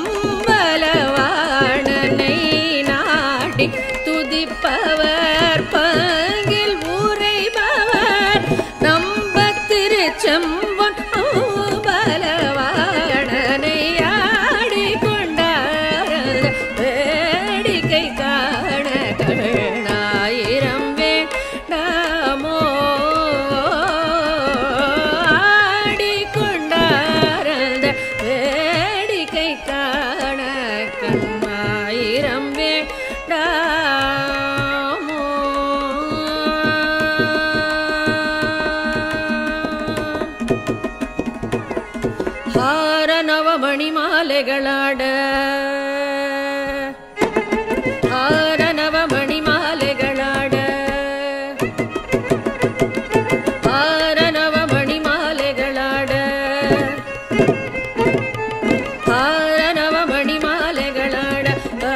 அம்பலவாணனை நாடி துதிப்பவர் பங்கில் உரைபவர் நம்பத்திருச்செம்பொன் அம்பலவாணனை ஆடி கொண்டார வேடிக்கை காண கண்ணாயிரம் வேண்டாமோ ஆடி கொண்டாரந்த வேடிக்கை காண கண்ணாயிரம் வேண்டாமோ. ஹார நவமணி மாலைகளாட ஹார நவமணி மாலைகளாட ஹார நவமணி மாலைகளாட ஹார நவமணி மாலைகளாட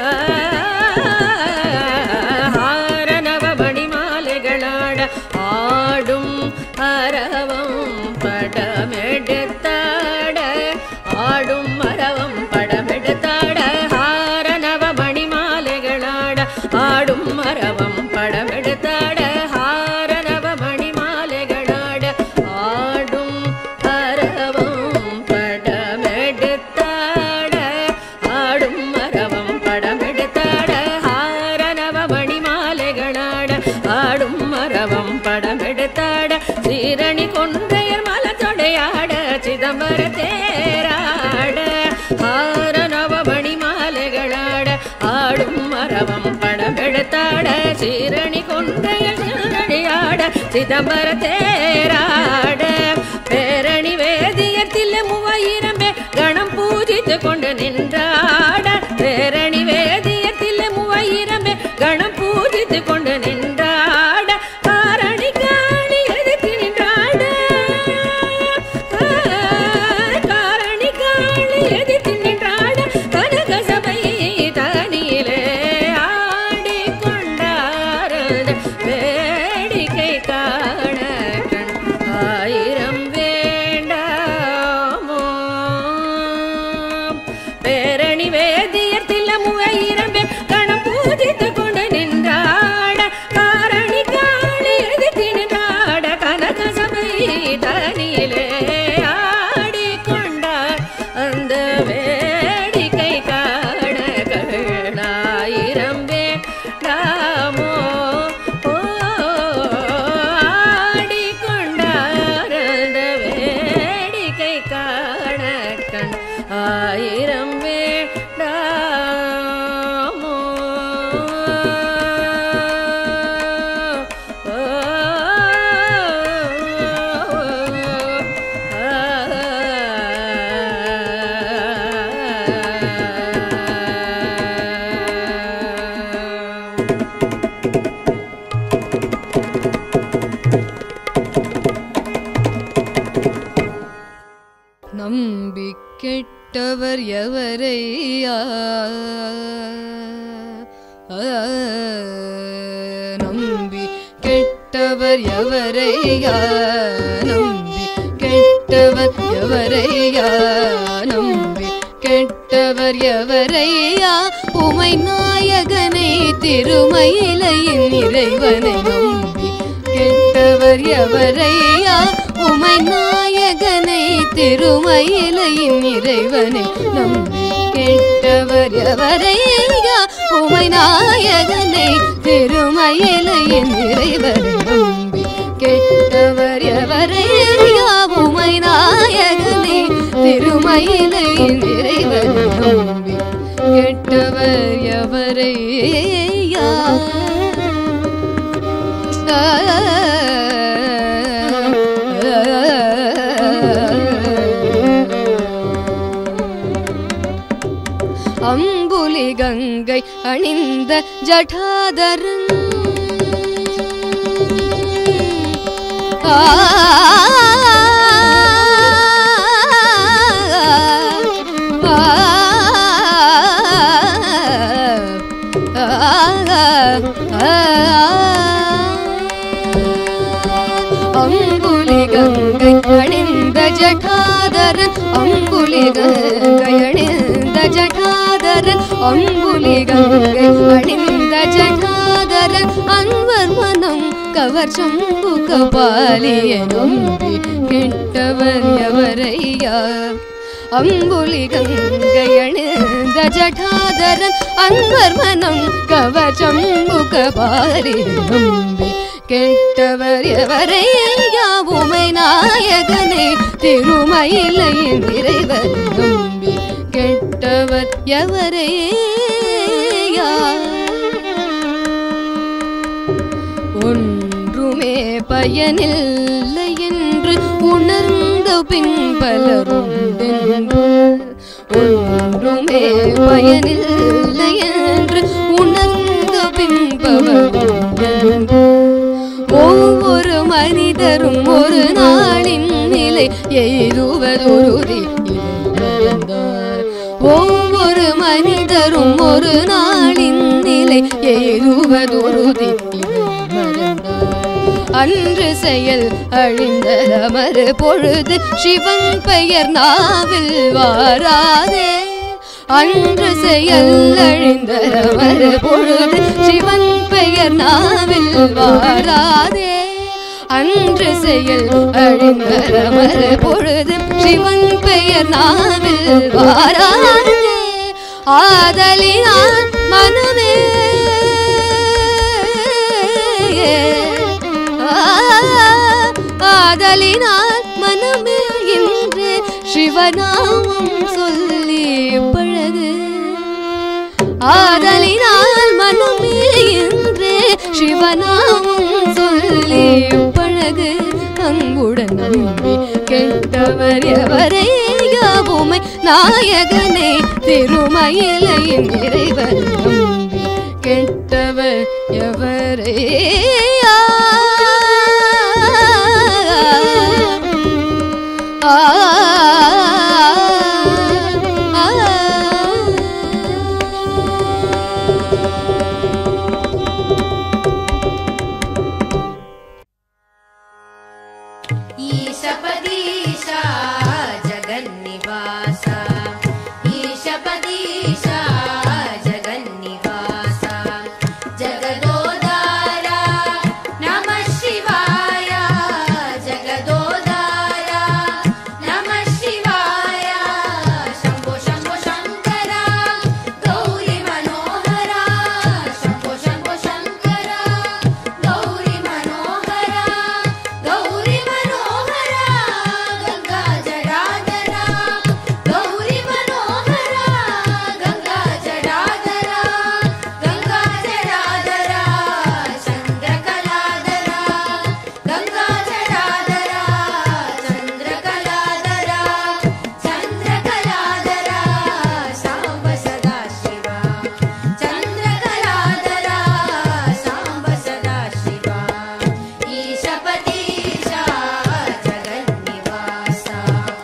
ஹார நவமணி மாலைகளாட ஆடும் அரவம் படமெடுத்தாட ஆடும் மரவம் படமெடுத்தாட ஹார நவமணி மாலைகளாட ஆடும் மரவம் படமெடுத்தாட ஹார நவமணி மாலைகளாட ஆடும் அரவம் படமெடுத்தாட ஆடும் மரவம் படமெடுத்தாட ஹார நவமணி மாலைகளாட ஆடும் மரவம் படமெடுத்தாட சீரணி கொன்றையர் மலத்தொடையாட சிதம்பர தேராட ஹார நவமணி மாலைகளாட ஆடும் மரவம் படமெடுத்தாட சீரணி கொன்றையர் சிதம்பரையாட சிதம்பர தேராட பேரணி வேதியர் தில்ல மூவாயிரமே கணம் பூஜித்து கொண்டு நின்றாட பேரணி வேதியர் தில்ல மூவாயிரமே கணம் பூஜித்து கொண்டு நின்றாட காரணி காணி எதிர்த்து நின்றாட காரணி காணி எதிர்த்து நின்றாட கனக சபை தனியிலே ஆடி கொண்டாரத வேடிக்கை காண கண் ஆயிரம் வேண்டாமோ. பேரணி வேதியர் தில்ல மூவாயிரம் பேர் கணம் பூஜித்து கொண்டு நின்றாட காரணி காணி எதிர்த்து நின்றாட கனக சபை தனியிலே ஆடி கொண்டார் அந்த வேடிக்கை காண கண்ணாயிரம் வேண்டாமோ ஆடி கொண்டார் அந்த வேடிக்கை காண கண் ஆயிரம் வேண்டாமோ. நம்பி கெட்டவர் எவரையா நம்பி கெட்டவர் எவரையா நம்பி கெட்டவர் எவரையா நம்பி கெட்டவர் எவரையா உமை நாயகனை திருமயிலையின் இறைவனை நம்பி கெட்டவர் எவரையா உமை நாயகனை திருமயிலையின் இறைவனை நம்பி கெட்டவர் எவரையா உமை நாயகனை திருமயிலையின் இறைவனை நம்பி கெட்டவர் எவரையா உமை நாயகனை திருமயிலையின் இறைவனை நம்பி கெட்டவர் எவரையா அம்புலி கங்கை அணிந்த ஜடாதரன் ஜடாதரன் அம்புலி கங்கை அணிந்த ஜடாதரன் அம்புலி கங்கை அணிந்த ஜடாதரன் அன்வர் மனம் கவர் சம்பு கபாலிய நம்பி கெட்டவர் எவரையா அம்புலி கங்கை அணிந்த ஜடாதரன் அன்வர் மனம் கவர் சம்பு கபாலிய நம்பி கெட்டவர் எவரையா உமை நாயகனே திருமயிலையின் இறைவர் நம்பி கெட்டவர் எவரையா ஒன்றுமே பயனில்லை என்று உணர்ந்த பின் பலருண்டென்று ஒன்றுமே பயனில்லை என்று உணர்ந்த பின் பலருண்டென்று ஒவ்வொரு மனிதரும் ஒரு நாளின் நிலை எய்துவதுருதி மறந்தார் ஒவ்வொரு மனிதரும் ஒரு நாளின் நிலை எய்துவதுருதி மறந்தார் அன்று செயல் அழிந்த மறு பொழுது சிவன் பெயர் நாவில் வாராதே அன்று செயல் அழிந்த மறு பொழுது சிவன் பெயர் நாவில் வாராதே அன்று செயல் அழிந்த மறு பொழுது சிவன் பெயர் நாவில் வாராதே ஆதலினால் மனமே ஆதலினால் மனமே என்று சிவநாமம் சொல்லி பழகு ஆதலினால் மனமே என்று சிவநாமம் சொல்லி பழகு அன்புடன் நம்பி கெட்டவர் எவரையாவுமை நாயகனே திருமயிலையின் இறைவர் நம்பி கெட்டவர் எவரையா ईशपदीशा जगन्निवासा ईशपदीशा जगन्निवासा जगदोदारा नमः शिवाय जगदोदारा नमः शिवाय शम्भो शम्भो शङ्करा गौरी मनोहरा शम्भो शम्भो शङ्करा गौरी मनोहरा गौरी मनोहरा गंगा जडाधरा गौरी मनोहरा गंगा जडाधरा गंगा जडाधरा चंद्रकलाधरा गंगा जडाधरा चंद्रकलाधरा चंद्रकलाधरा सांब सदा शिवा चंद्रकलाधरा सांब सदा शिवा ईशपदीशा जगन्निवासा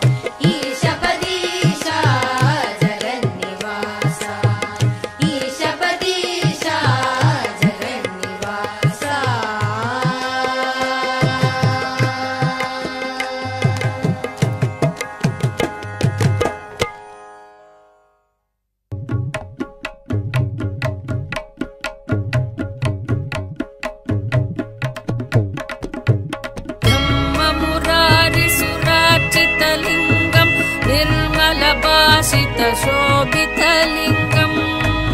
ईशपदीशा जगन्निवासा ईशपदीशा जगन्निवासा ब्रह्ममुरारिसुरार्चितलिङ्गं निर्मलभासितशोभितलिङ्गम्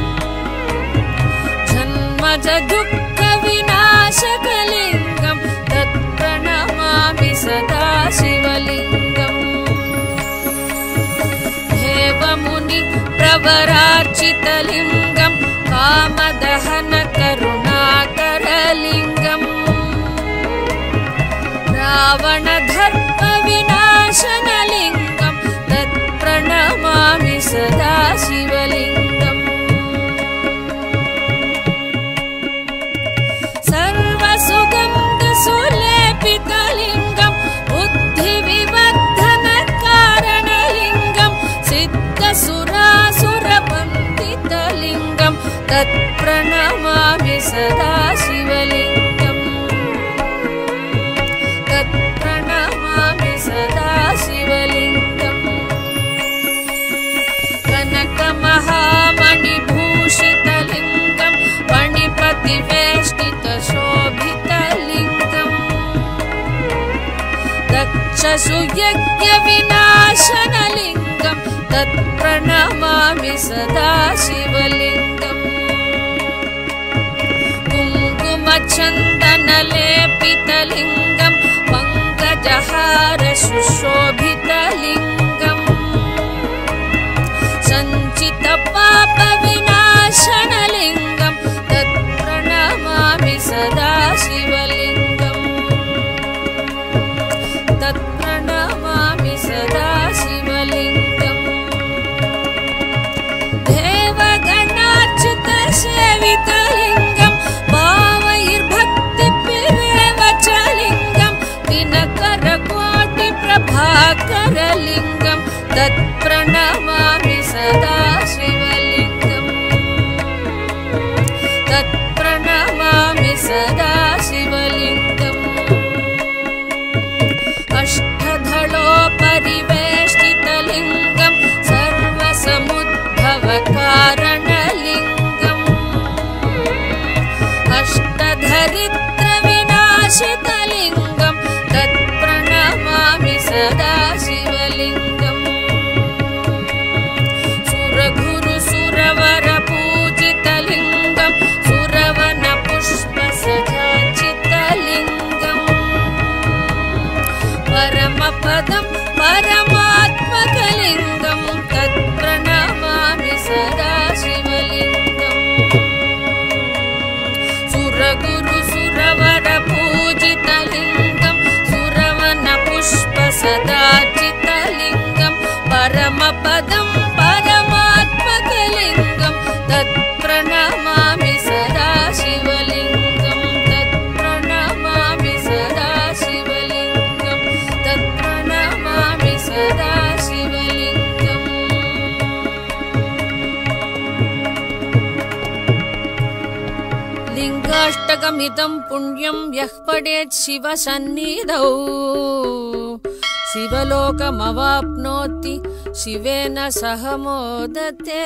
जन्मजदुःखविनाशकलिङ्गं तत्प्रणमामि सदा शिवलिङ्गम् देवमुनि प्रवरार्चितलिङ्गं कामदहनकरुणाकरलिङ्गम् रावणधर्मविनाशनलिङ्गं तत्प्रणमामि सदा शिवलिङ्गम् सर्वसुगन्धसुलेपितलिङ्गं बुद्धिविवर्धनकारणलिङ्गं सिद्धसुरासुरवन्दितलिङ्गं तत्प्रणमामि सदा शिवलिङ्गम् तत्प्रणमामि सदा शिवलिङ्गम् सुयज्ञविनाशनलिङ्गं तत्प्रणमामि सदा शिवलिङ्गम् कुङ्कुमचन्दनलेपितलिङ्गं पङ्कजहार सुशोभितलिङ्गम् सञ्चितपापविनाशनलिङ्गं तत्प्रणमामि सदा शिवलिङ्गम् तत्प्रणमामि सदा शिवलिङ्गम् देवगणाच्युतसेवितलिङ्गं भावैर्भक्तिभिरेव च लिङ्गं दिनकरकोटिप्रभाकरलिङ्गं तत्प्रणमामि सदा शिवलिङ्गम् तत्प्रणमामि सदा शिवलिङ्गम् अष्टधलोपरिवेष्टितलिङ्गं सर्वसमुद्भवकारणलिङ्गम् अष्टधरित्रविनाशितलिङ्गं तत्प्रणमामि सदा शिवलिङ्गम् सुरगुरुसुरवरपूजितलिङ्गं सुरवनपुष्पसजाचितलिङ्गम् परमपदं परमात्मकलिङ्गं तत्प्रणमामि सदा शिवलिङ्गम् सुरगुरुसुरवरपूजितलिङ्गं सुरवनपुष्पसदाचितलिङ्गं परमपदं परमात्मकलिङ्गं तत्प्रणमामि सदा शिवलिङ्गं तत्प्रणमामि सदा शिवलिङ्गं तत्प्रणमामि सदा शिवलिङ्गम् लिङ्गाष्टकमिदं पुण्यं यः पठेत् शिवसन्निधौ शिवलोकमवाप्नोति शिवेन सह मोदते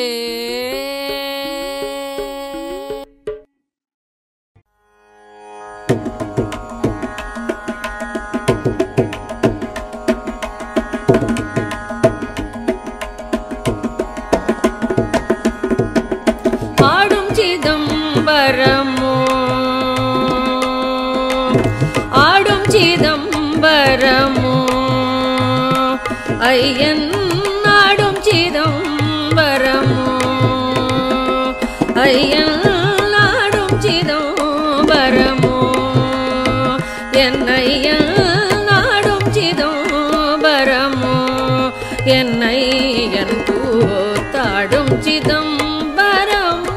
ஆடும் சிதம்பரமோ ஆடும் சிதம்பரமோ ஐயன் ஆடும் சிதம்பரமோ ஐயன் ஆடும் சிதம்பரமோ என் ஐயன் ஆடும் சிதம்பரமோ என் ஐயன் கூத்தாடும் சிதம்பரமோ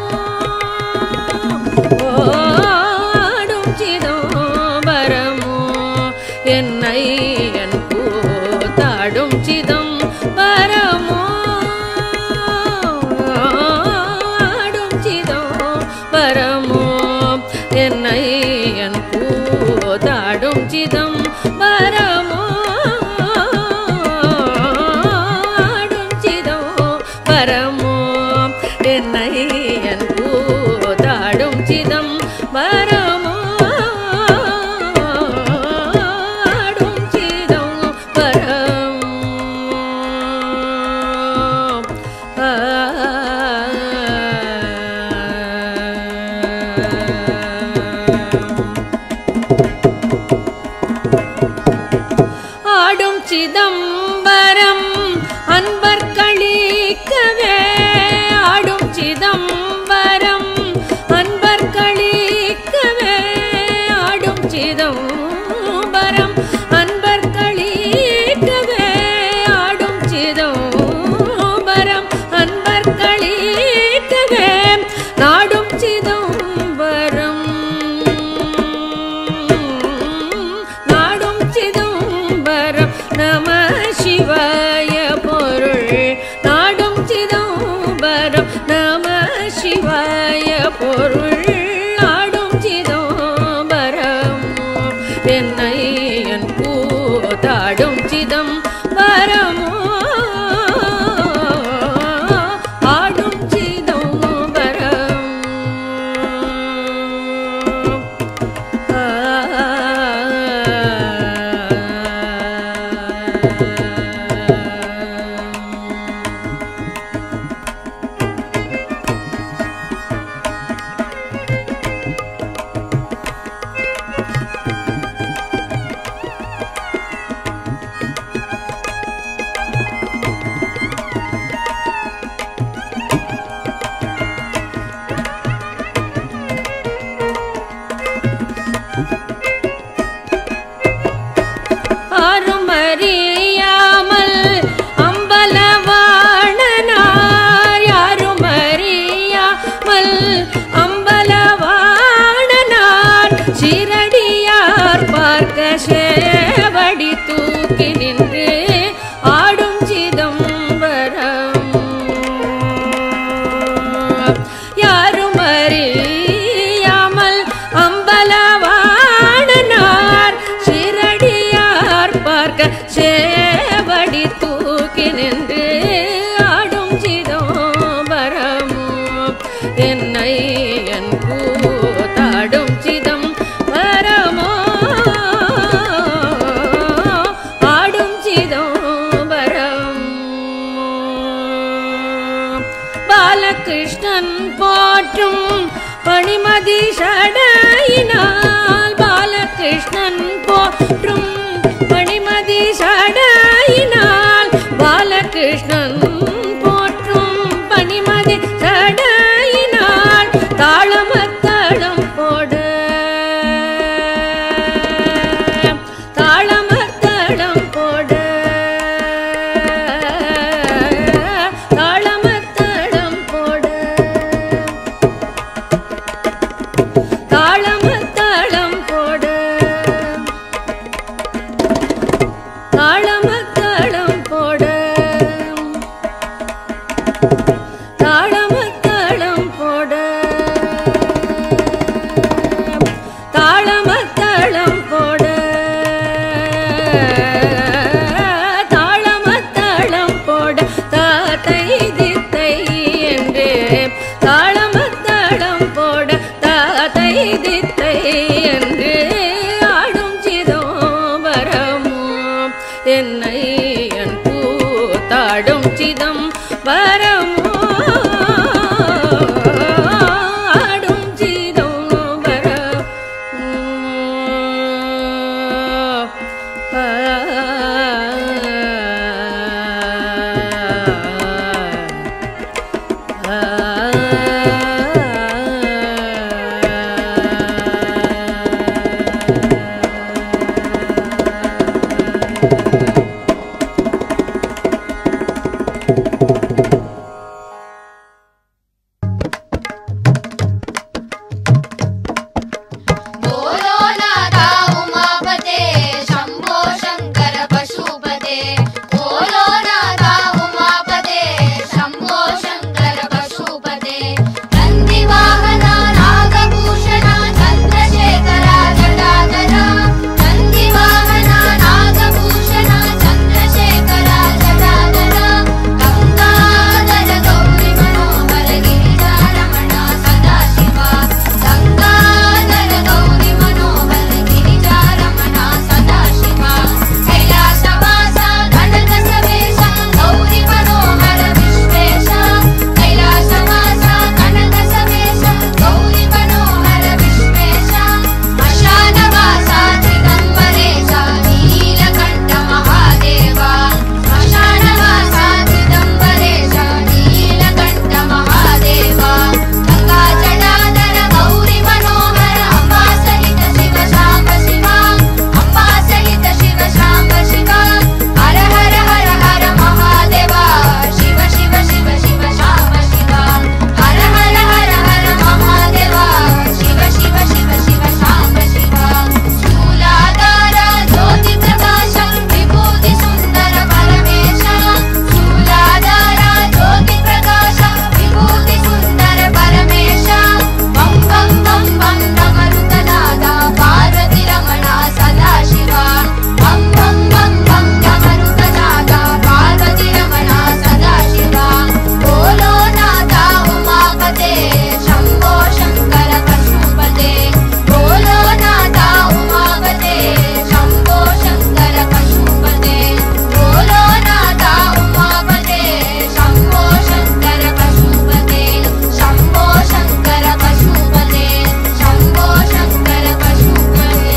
ஆடும் சிதம்பரமோ என் ஐயன் கூத்தாடும் சிதம்பரமோ ஆடும் சிதம்பரமோ என் ஐயன் கூத்தாடும் சிதம்பரமோ ஆடும் சிதம்பரமோ பாலகிருஷ்ணன் போற்றும் பணிமதி சடையினால் பாலகிருஷ்ணன் போற்றும் பணிமதி சடையினால் பாலகிருஷ்ணன் போற்றும் பணிமதி சடையினால் தாளமத்தளம் போடு தாளமத்தளம் போடு தாளமத்தளம் போடு தாளமத்தளம் போடு தாளமத்தளம் போடு தாளமத்தளம் போடு தாளமத்தளம் போடு தாளமத்தளம் போடு தாத்தை தித்தை என்று தாளமத்தளம் போடு தாத்தை தித்தை என்று ஆடும் சிதம்பரமோ என்னை என் கூத்தாடும் சிதம்பரமோ ஆடும் சிதம்பரம் बोलो नाथा उमापते शंभो शंकर पशुपते बोलो नाथा उमापते शंभो शंकर पशुपते नंदी वाहना नागभूषणा चंद्रशेखरा जटाधरा नंदी वाहना नागभूषणा चंद्रशेखरा जटाधरा गंगाधर गौरी मनोहर गिरिजारमणा सदाशिवा गंगाधर गौरी मनोहर गिरिजारमणा सदाशिवा कैलासवासा गणक सवेश गौरी मनोहर विश्वेश कैलासवासा गणक सवेश गौरी मनोहर विश्वेश श्मशानवासा दिगंबरेश नीलकंठ महादेवा श्मशानवासा दिगंबरेश नीलकंठ महादेवा गंगा जटाधर गौरी मनोहर अम्बा सहित शिव शांब शिवा अम्बा सहित शिव शांब शिवा हर हर हर हर महादेवा शिव शिव शिव शिव शांब शिवा हर हर हर हर महादेवा शिव शिव शिव शिव शांब शिवा शूलाधार ज्योति प्रकाश विभूति सुंदर परमेश शूलाधार ज्योति प्रकाश विभूति सुंदर परमेश बम बम बम बम डमरुकनादा पार्वती रमणा सदाशिवा बम बम बम बम डमरुकनादा पार्वती रमणा सदाशिवा बोलो नाथा उमापते शंभो शंकर पशुपते बोलो नाथा उमापते शंभो शंकर पशुपते बोलो नाथा उमापते शंभो शंकर पशुपते शंभो शंकर पशुपते शंभो शंकर पशुपते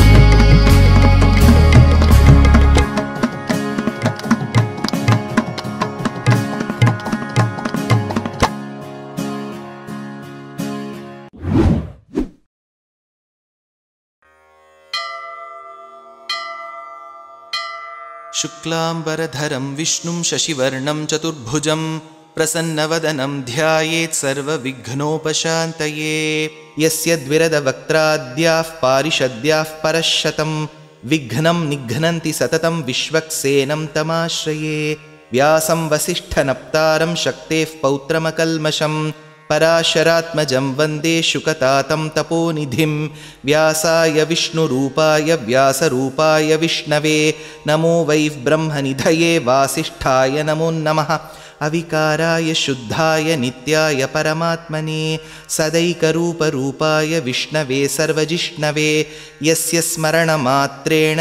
शुक्लाम्बरधरं विष्णुं शशिवर्णं चतुर्भुजं प्रसन्नवदनं ध्यायेत् सर्वविघ्नोपशान्तये यस्य द्विरदवक्त्राद्याः पारिषद्याः परश्शतं विघ्नं निघ्नन्ति सततं विश्वक्सेनं तमाश्रये व्यासं वसिष्ठनप्तारं शक्तेः पौत्रमकल्मषं पराशरात्मजं वन्दे शुकतातं तपोनिधिं व्यासाय विष्णुरूपाय व्यासरूपाय विष्णवे नमो वै ब्रह्मनिधये वासिष्ठाय नमो नमः अविकाराय शुद्धाय नित्याय परमात्मने सदैकरूपरूपाय विष्णवे सर्वजिष्णवे यस्य स्मरणमात्रेण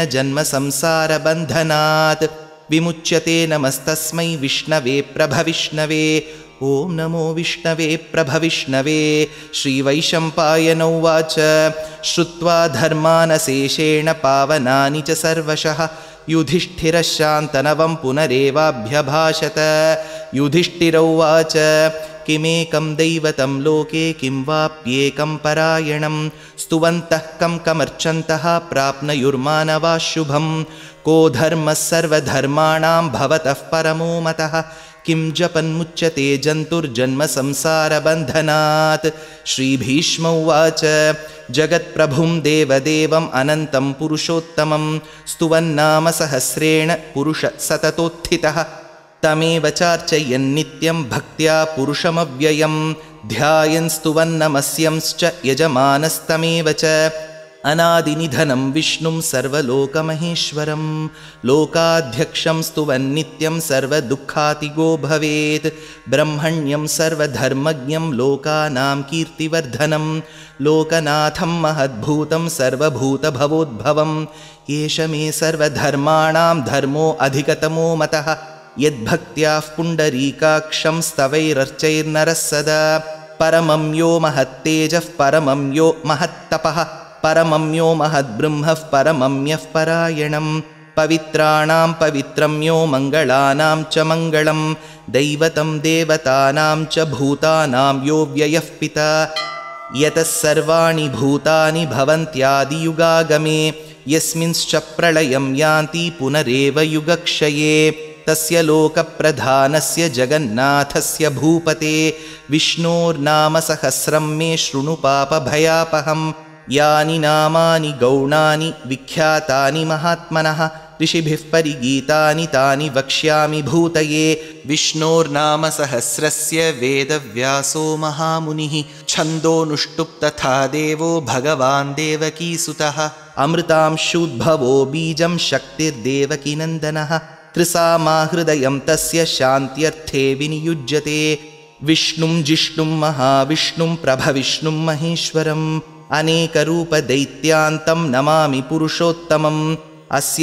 जन्मसंसारबन्धनात् विमुच्यते नमस्तस्मै विष्णवे प्रभविष्णवे ॐ नमो विष्णवे प्रभविष्णवे। श्रीवैशम्पायन उवाच श्रुत्वा धर्मानशेषेण पावनानि च सर्वशः युधिष्ठिरः शान्तनवं पुनरेवाभ्यभाषत। युधिष्ठिर उवाच किमेकं दैवतं लोके किं वाप्येकं परायणं स्तुवन्तः कं कमर्चन्तः प्राप्नुयुर्मानवाः शुभं। को धर्मः सर्वधर्माणां भवतः परमो मतः किं जपन्मुच्यते जन्तुर्जन्म संसारबन्धनात्। श्रीभीष्म उवाच जगत्प्रभुं देवदेवम् अनन्तं पुरुषोत्तमं स्तुवन्नाम सहस्रेण पुरुष सततोत्थितः तमेव चार्चयन्नित्यं भक्त्या पुरुषमव्ययं ध्यायन् स्तुवन्नमस्यंश्च यजमानस्तमेव च। अनादिनिधनं विष्णुं सर्वलोकमहेश्वरं लोकाध्यक्षं स्तुवन्नित्यं सर्वदुःखातिगो भवेत्। ब्रह्मण्यं सर्वधर्मज्ञं लोकानां कीर्तिवर्धनं लोकनाथं महद्भूतं सर्वभूतभवोद्भवं। एष मे सर्वधर्माणां धर्मो अधिकतमो मतः यद्भक्त्याः पुण्डरीकाक्षं स्तवैरर्चैर्नरः सदा। परमं यो महत्तेजः परमं यो महत्तपः परमं यो महद्ब्रह्मः परमं यः परायणं। पवित्राणां पवित्रं यो मङ्गलानां च मङ्गलं दैवतं देवतानां च भूतानां यो व्ययः पिता। यतः सर्वाणि भूतानि भवन्त्यादियुगागमे यस्मिंश्च प्रलयं यान्ति पुनरेव युगक्षये। तस्य लोकप्रधानस्य जगन्नाथस्य भूपते विष्णोर्नाम सहस्रं मे शृणु पापभयापहं। यानि नामानि गौणानि विख्यातानि महात्मनः ऋषिभिः परिगीतानि तानि वक्ष्यामि भूतये। विष्णोर्नाम सहस्रस्य वेदव्यासो महामुनिः छन्दोनुष्टुप् तथा देवो भगवान् देवकीसुतः। अमृतांशूद्भवो बीजं शक्तिर्देवकीनन्दनः त्रिसामाहृदयं तस्य शान्त्यर्थे विनियुज्यते। विष्णुं जिष्णुं महाविष्णुं प्रभविष्णुं महेश्वरम् अनेकरूपदैत्यान्तं नमामि पुरुषोत्तमम्। अस्य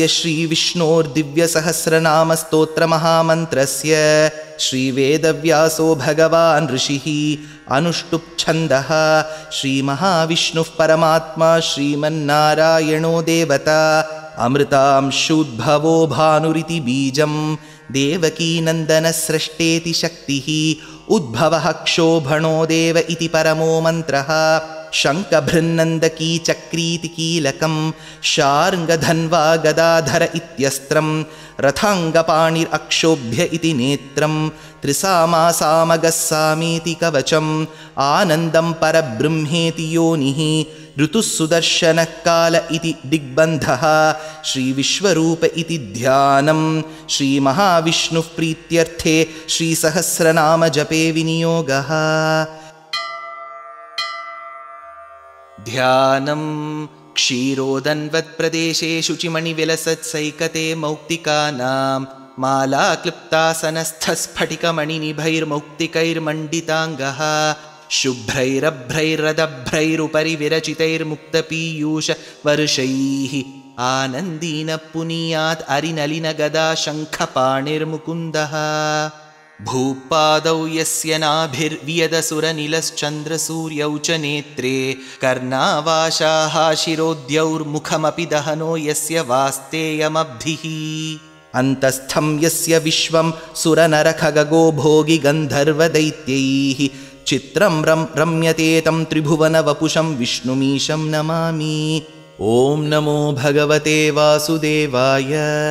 श्रीविष्णोर्दिव्यसहस्रनामस्तोत्रमहामन्त्रस्य श्रीवेदव्यासो भगवान् ऋषिः अनुष्टुप्छन्दः। श्रीमहाविष्णुः परमात्मा श्रीमन्नारायणो देवता अमृतांशूद्भवो भानुरिति बीजं देवकीनन्दनस्रष्टेति शक्तिः उद्भवः क्षोभणो देव इति परमो मन्त्रः। शङ्खभृन्नन्दकी चक्रीति कीलकं शार्ङ्गधन्वा गदाधर इत्यस्त्रं रथाङ्गपाणिरक्षोभ्य इति नेत्रं त्रिसामासामगस्सामीति कवचम् आनन्दं परब्रह्मेति योनिः ऋतुः सुदर्शनः काल इति दिग्बन्धः श्रीविश्वरूप इति ध्यानं श्रीमहाविष्णुः प्रीत्यर्थे श्रीसहस्रनाम जपे विनियोगः। ध्यानं क्षीरोदन्वत्प्रदेशे शुचिमणिविलसत्सैकते मौक्तिकानां मालाक्लृप्तासनस्थस्फटिकमणिनिभैर्मौक्तिकैर्मण्डिताङ्गः शुभ्रैरभ्रैरदभ्रैरुपरि विरचितैर्मुक्तपीयूष वर्षैः आनन्दीन पुनीयात् अरिनलिनगदा शङ्खपाणिर्मुकुन्दः। भूपादौ यस्य नाभिर्वियदसुरनिलश्चन्द्रसूर्यौ च नेत्रे कर्णावाशाः शिरोद्यौर्मुखमपि दहनो यस्य वास्तेयमब्धिः। अन्तस्थं यस्य विश्वं सुरनरखगो भोगि गन्धर्वदैत्यैः चित्रं रं रम्यते तं त्रिभुवनवपुषं विष्णुमीशं नमामि। ॐ नमो भगवते वासुदेवाय।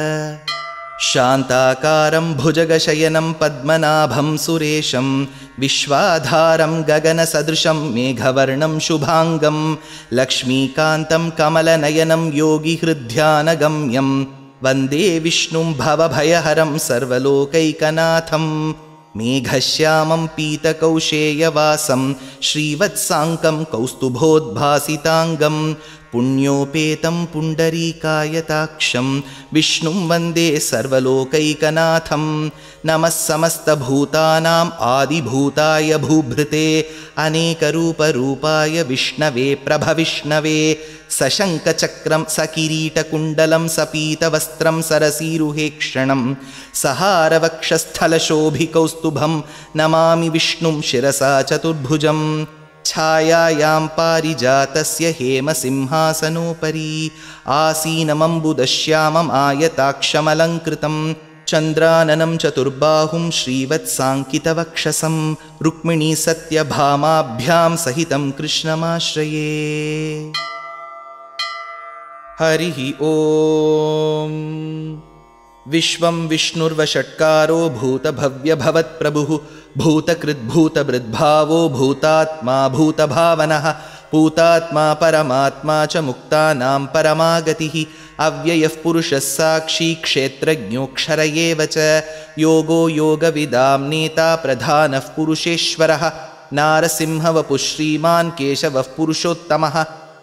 शान्ताकारं भुजगशयनं पद्मनाभं सुरेशं विश्वाधारं गगनसदृशं मेघवर्णं शुभाङ्गं लक्ष्मीकान्तं कमलनयनं योगिहृद्ध्यानगम्यं वन्दे विष्णुं भवभयहरं सर्वलोकैकनाथं। मेघश्यामं पीतकौशेयवासं श्रीवत्साङ्कं कौस्तुभोद्भासिताङ्गं पुण्योपेतं पुण्डरीकायताक्षं विष्णुं वन्दे सर्वलोकैकनाथं। नमः समस्तभूतानाम् आदिभूताय भूभृते अनेकरूपरूपाय विष्णवे प्रभविष्णवे। सशङ्खचक्रं सकिरीटकुण्डलं सपीतवस्त्रं सरसीरुहेक्षणं सहारवक्षस्थलशोभिकौस्तुभं नमामि विष्णुं शिरसा चतुर्भुजं। छायायां पारिजातस्य हेमसिंहासनोपरि आसीनमम्बुदश्यामम् आयताक्षमलङ्कृतं चन्द्राननं चतुर्बाहुं श्रीवत्साङ्कितवक्षसं रुक्मिणी सत्यभामाभ्यां सहितं कृष्णमाश्रये। हरिः ॐ। विश्वं विष्णुर्वषट्कारो भूतभव्यभवत्प्रभुः भूतकृद्भूतभृद्भावो भूतात्मा भूतभावनः भूतात्मा परमात्मा च मुक्तानां परमागतिः अव्ययः पुरुषः साक्षी क्षेत्रज्ञोऽक्षर एव च योगो योगविदां नेता प्रधानः पुरुषेश्वरः नारसिंहवपुः श्रीमान् केशवः पुरुषोत्तमः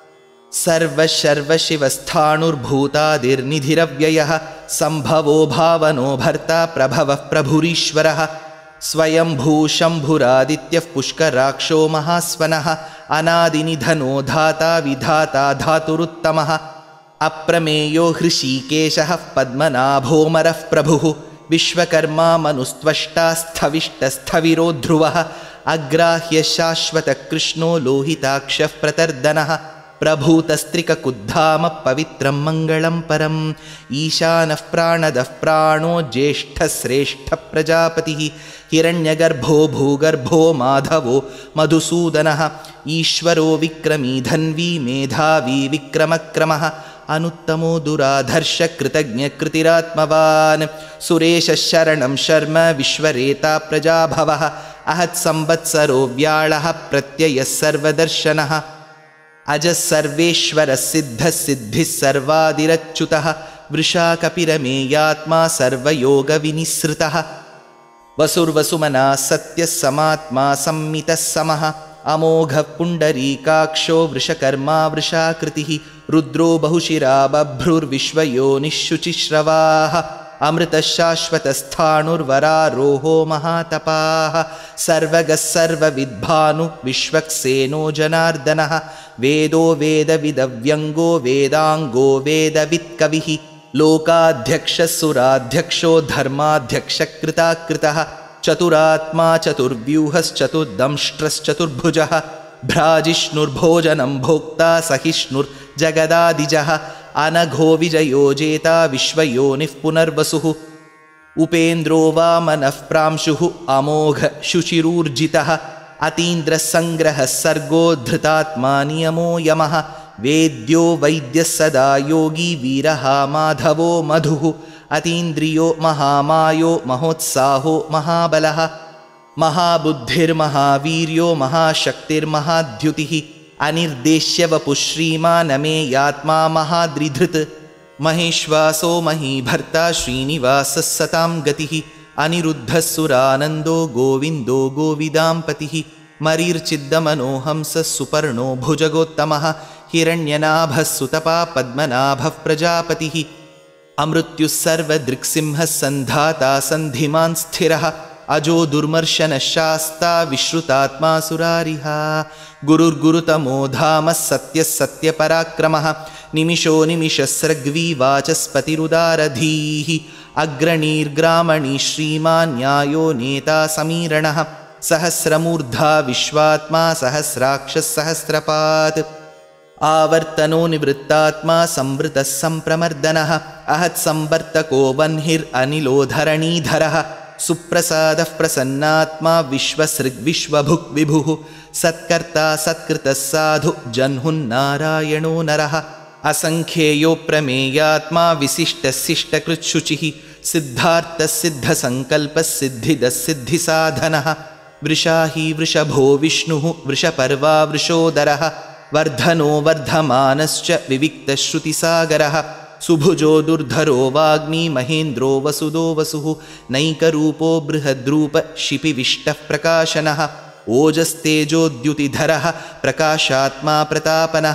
सर्वशर्वशिवस्थाणुर्भूतादिर्निधिरव्ययः सम्भवो भावनो भर्ता प्रभवः प्रभुरीश्वरः स्वयंभू शम्भुरादित्यः पुष्कराक्षो महास्वनः अनादिनिधनो धाता विधाता धातुरुत्तमः अप्रमेयो हृषीकेशः पद्मनाभोमरः प्रभुः विश्वकर्मा मनुस्त्वष्टा स्थविष्टस्थविरो ध्रुवः अग्राह्य शाश्वतकृष्णो लोहिताक्षः प्रतर्दनः प्रभूतस्त्रिककुद्धाम पवित्रं मङ्गलं परम् ईशानः प्राणदः प्राणो ज्येष्ठश्रेष्ठः प्रजापतिः हिरण्यगर्भो भूगर्भो माधवो मधुसूदनः ईश्वरो विक्रमी धन्वी मेधावी विक्रमक्रमः अनुत्तमो दुराधर्ष कृतज्ञकृतिरात्मवान् सुरेशः शरणं शर्म विश्वरेता प्रजाभवः अहत्संवत्सरो व्याळः प्रत्ययः सर्वदर्शनः अजः सर्वेश्वरः सिद्धः सिद्धिः सर्वादिरच्युतः वृषा कपिरमेयात्मा सर्वयोगविनिसृतः वसुर्वसुमनः सत्यः समात्मा संमितः समः अमोघः पुण्डरीकाक्षो वृषकर्मा वृषाकृतिः रुद्रो बहुशिरा बभ्रुर्विश्वयोनिः शुचिश्रवाः अमृतः शाश्वतस्थाणुर्वरारोहो महातपाः सर्वगः सर्वविद्भानु विश्वक्सेनो जनार्दनः वेदो वेदविदव्यङ्गो वेदाङ्गो वेदवित्कविः लोकाध्यक्षः सुराध्यक्षो धर्माध्यक्षकृताकृतः चतुरात्मा चतुर्व्यूहश्चतुर्दंष्ट्रश्चतुर्भुजः भ्राजिष्णुर्भोजनं भोक्ता सहिष्णुर्जगदादिजः अनघो विजयो जेता विश्वयोनिः पुनर्वसुः उपेन्द्रो वामनः प्रांशुः अमोघ शुचिरूर्जितः अतीन्द्रसङ्ग्रहः सर्गो धृतात्मा नियमो यमः वेद्यो वैद्यः सदा योगी वीरः माधवो मधुः अतीन्द्रियो महामायो महोत्साहो महाबलः महाबुद्धिर्महावीर्यो महाशक्तिर्महाद्युतिः अनिर्देश्य वपुः श्रीमानमेयात्मा महाद्रिधृत् महेश्वासो महीभर्ता श्रीनिवासः सतां गतिः अनिरुद्धः सुरानन्दो गोविन्दो गोविदाम्पतिः मरीर्चिद्दमनोहंसः सुपर्णो भुजगोत्तमः हिरण्यनाभः सुतपा पद्मनाभः प्रजापतिः अमृत्युः सर्वदृक्सिंहः सन्धाता सन्धिमान् स्थिरः अजो दुर्मर्शनः शास्ता विश्रुतात्मा सुरारिः गुरुर्गुरुतमो धामः सत्यः सत्यपराक्रमः निमिषो निमिषस्रग्वी वाचस्पतिरुदारधीः अग्रणीर्ग्रामणी श्रीमान् न्यायो नेता समीरणः सहस्रमूर्धा विश्वात्मा सहस्राक्षः सहस्रपात् आवर्तनो निवृत्तात्मा संवृतः सम्प्रमर्दनः अहत्संवर्तको वह्निरनिलोधरणीधरः सुप्रसादः प्रसन्नात्मा विश्वसृग्विश्वभुक् विभुः सत्कर्ता सत्कृतः साधु जह्नुन्नारायणो नरः असंख्येयो प्रमेयात्मा विशिष्टशिष्टकृच्छुचिः सिद्धार्थः सिद्धसङ्कल्पः सिद्धिदः सिद्धिसाधनः वृषाही वृषभो विष्णुः वृषपर्वा वृषोदरः वर्धनो वर्धमानश्च विविक्तश्रुतिसागरः सुभुजो दुर्धरो वाग्मी महेन्द्रो वसुदो वसुः नैकरूपो बृहद्रूप शिपिविष्टः प्रकाशनः ओजस्तेजोद्युतिधरः प्रकाशात्मा प्रतापनः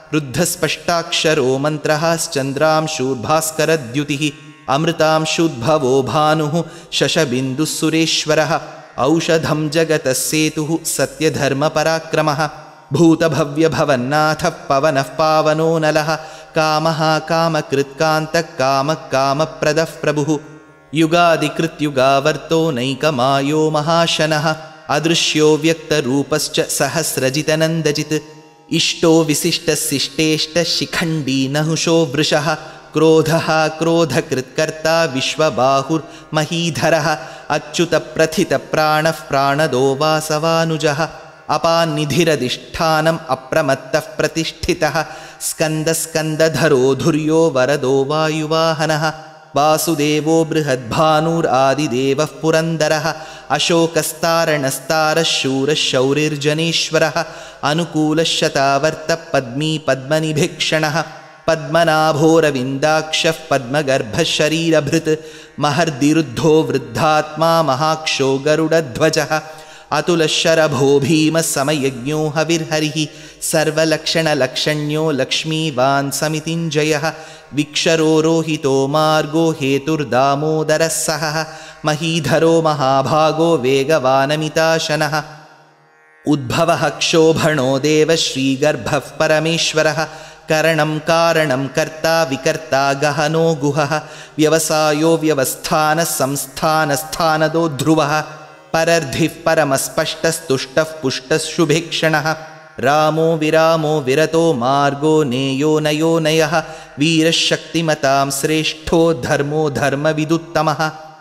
रुद्धस्पष्टाक्षरो मन्त्रः चन्द्रांशुर्भास्करद्युतिः अमृतांशुद्भवो भानुः शशबिन्दुः सुरेश्वरः औषधं जगतः सेतुः सत्यधर्मपराक्रमः भूतभव्यभवन्नाथः पवनः पावनो नलः कामः कामकृत्कान्तः कामः कामप्रदः प्रभुः युगादिकृत्युगावर्तो नैकमायो महाशनः अदृश्यो व्यक्तरूपश्च सहस्रजितनन्दजित् इष्टो विशिष्टशिष्टेष्टशिखण्डी नहुषो वृषः क्रोधः क्रोधकृत्कर्ता विश्वबाहुर्महीधरः अच्युतप्रथितप्राणः प्राणदो वासवानुजः अपान्निधिरधिष्ठानम् अप्रमत्तः प्रतिष्ठितः स्कन्दस्कन्दधरो धुर्यो वरदो वायुवाहनः वासुदेवो बृहद्भानुरादिदेवः पुरन्दरः अशोकस्तारणस्तारः शूरः शौरिर्जनेश्वरः अनुकूलः शतावर्तः पद्मी पद्मनिभीक्षणः पद्मनाभोरविन्दाक्षः पद्मगर्भः शरीरभृत् महर्दिरुद्धो वृद्धात्मा महाक्षो गरुडध्वजः अतुलशरभो भीमः समयज्ञो हविर्हरिः सर्वलक्षणलक्षण्यो लक्ष्मीवान् समितिञ्जयः विक्षरो रोहितो मार्गो हेतुर्दामोदरः सहः महीधरो महाभागो वेगवानमिताशनः उद्भवः क्षोभणो देव श्रीगर्भः परमेश्वरः करणं कारणं कर्ता विकर्ता गहनो गुहः व्यवसायो व्यवस्थानः संस्थानस्थानदो ध्रुवः परर्धिः परमस्पष्टस्तुष्टः पुष्टः शुभेक्षणः रामो विरामो विरतो मार्गो नेयो नयो नयः वीरशक्तिमतां श्रेष्ठो धर्मो धर्मविदुत्तमः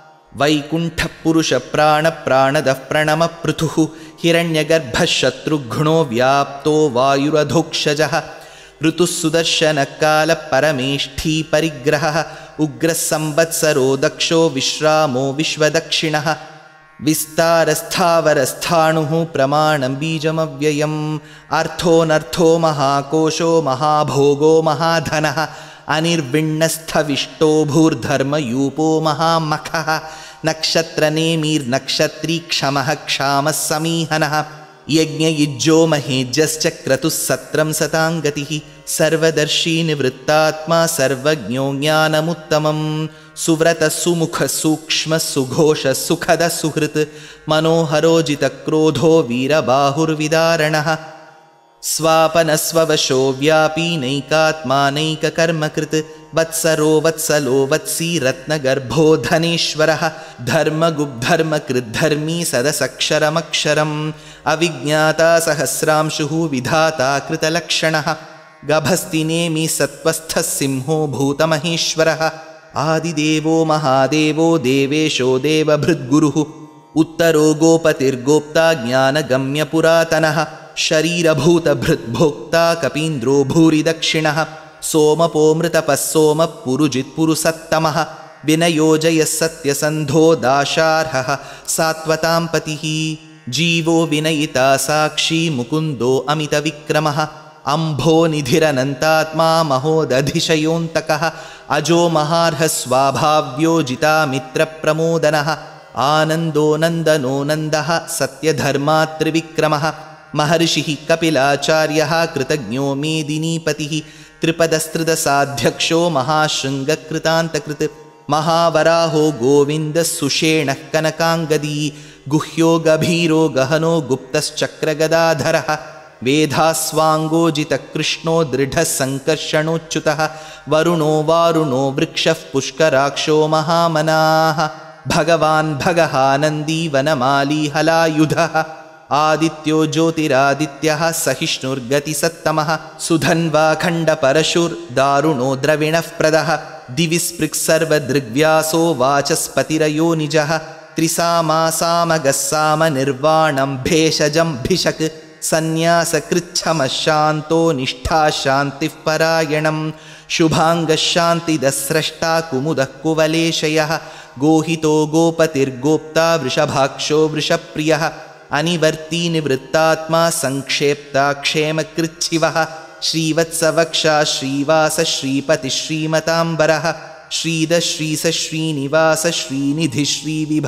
वैकुण्ठपुरुषप्राणप्राणदः प्रणमपृथुः हिरण्यगर्भः शत्रुघ्नो व्याप्तो वायुरधोक्षजः ऋतुः सुदर्शनकालः परमेष्ठी परिग्रहः उग्रः संवत्सरो दक्षो विश्रामो विश्वदक्षिणः विस्तारस्थावरस्थाणुः प्रमाणं बीजमव्ययम् अर्थोऽनर्थो महाकोशो महाभोगो महाधनः अनिर्विण्णस्थविष्टो भूर्धर्मयूपो महामखः नक्षत्रनेमिर्नक्षत्री क्षमः क्षामः समीहनः यज्ञयुज्यो महेज्यश्च क्रतुः सत्रं सताङ्गतिः सर्वदर्शी निवृत्तात्मा सर्वज्ञो ज्ञानमुत्तमं सुव्रतः सुमुखः सूक्ष्मः सुघोषः सुखदः सुहृत् मनोहरोजितक्रोधो वीरबाहुर्विदारणः स्वापनस्ववशो व्यापी नैकात्मा नैककर्मकृत् वत्सरो वत्सलो वत्सी रत्नगर्भो धनेश्वरः धर्मगुब्धर्मकृद्धर्मी सदसक्षरमक्षरम् अविज्ञाता सहस्रांशुः विधाता कृतलक्षणः गभस्तिनेमि सत्त्वस्थः सिंहो भूतमहेश्वरः आदिदेवो महादेवो देवेशो देवभृद्गुरुः उत्तरो गोपतिर्गोप्ता ज्ञानगम्यपुरातनः शरीरभूतभृद्भोक्ता कपीन्द्रो भूरि दक्षिणः सोमपोमृतपः सोमः पुरुजित्पुरुसत्तमः विनयोजयः सत्यसन्धो दाशार्हः सात्वतां पतिः जीवो विनयिता साक्षी मुकुन्दो अमितविक्रमः अम्भो निधिरनन्तात्मा महोदधिशयोऽन्तकः अजो महार्हः स्वाभाव्यो जितामित्रप्रमोदनः आनन्दो नन्दनो नन्दः सत्यधर्मात्रिविक्रमः महर्षिः कपिलाचार्यः कृतज्ञो मेदिनीपतिः त्रिपदस्त्रिदशाध्यक्षो महाशृङ्गकृतान्तकृत् महावराहो गोविन्दः सुषेणः कनकाङ्गदी गुह्यो गभीरो गहनो गुप्तश्चक्रगदाधरः वेधास्वाङ्गोजितकृष्णो दृढः सङ्कर्षणोच्युतः वरुणो वारुणो वृक्षः पुष्कराक्षो महामनाः भगवान् भगहानन्दी वनमाली हलायुधः आदित्यो ज्योतिरादित्यः सहिष्णुर्गतिसत्तमः सुधन्वाखण्डपरशुर्दारुणो द्रविणः प्रदः दिवि स्पृक्सर्वदृग्व्यासो वाचस्पतिरयो निजः त्रिसामासामगस्साम निर्वाणं भेषजं भिषक् सन्न्यासकृच्छमः शान्तो निष्ठा शान्तिः परायणं शुभाङ्गशान्तिदस्रष्टा कुमुदः कुवलेशयः गोहितो गोपतिर्गोप्ता वृषभाक्षो वृषप्रियः अनिवर्ती निवृत्तात्मा संक्षेप्ता क्षेमकृच्छिवः श्रीवत्सवक्षा श्रीवास श्रीपति श्रीमताम्बरः श्रीद श्रीस श्रीनिवास श्रीनिधि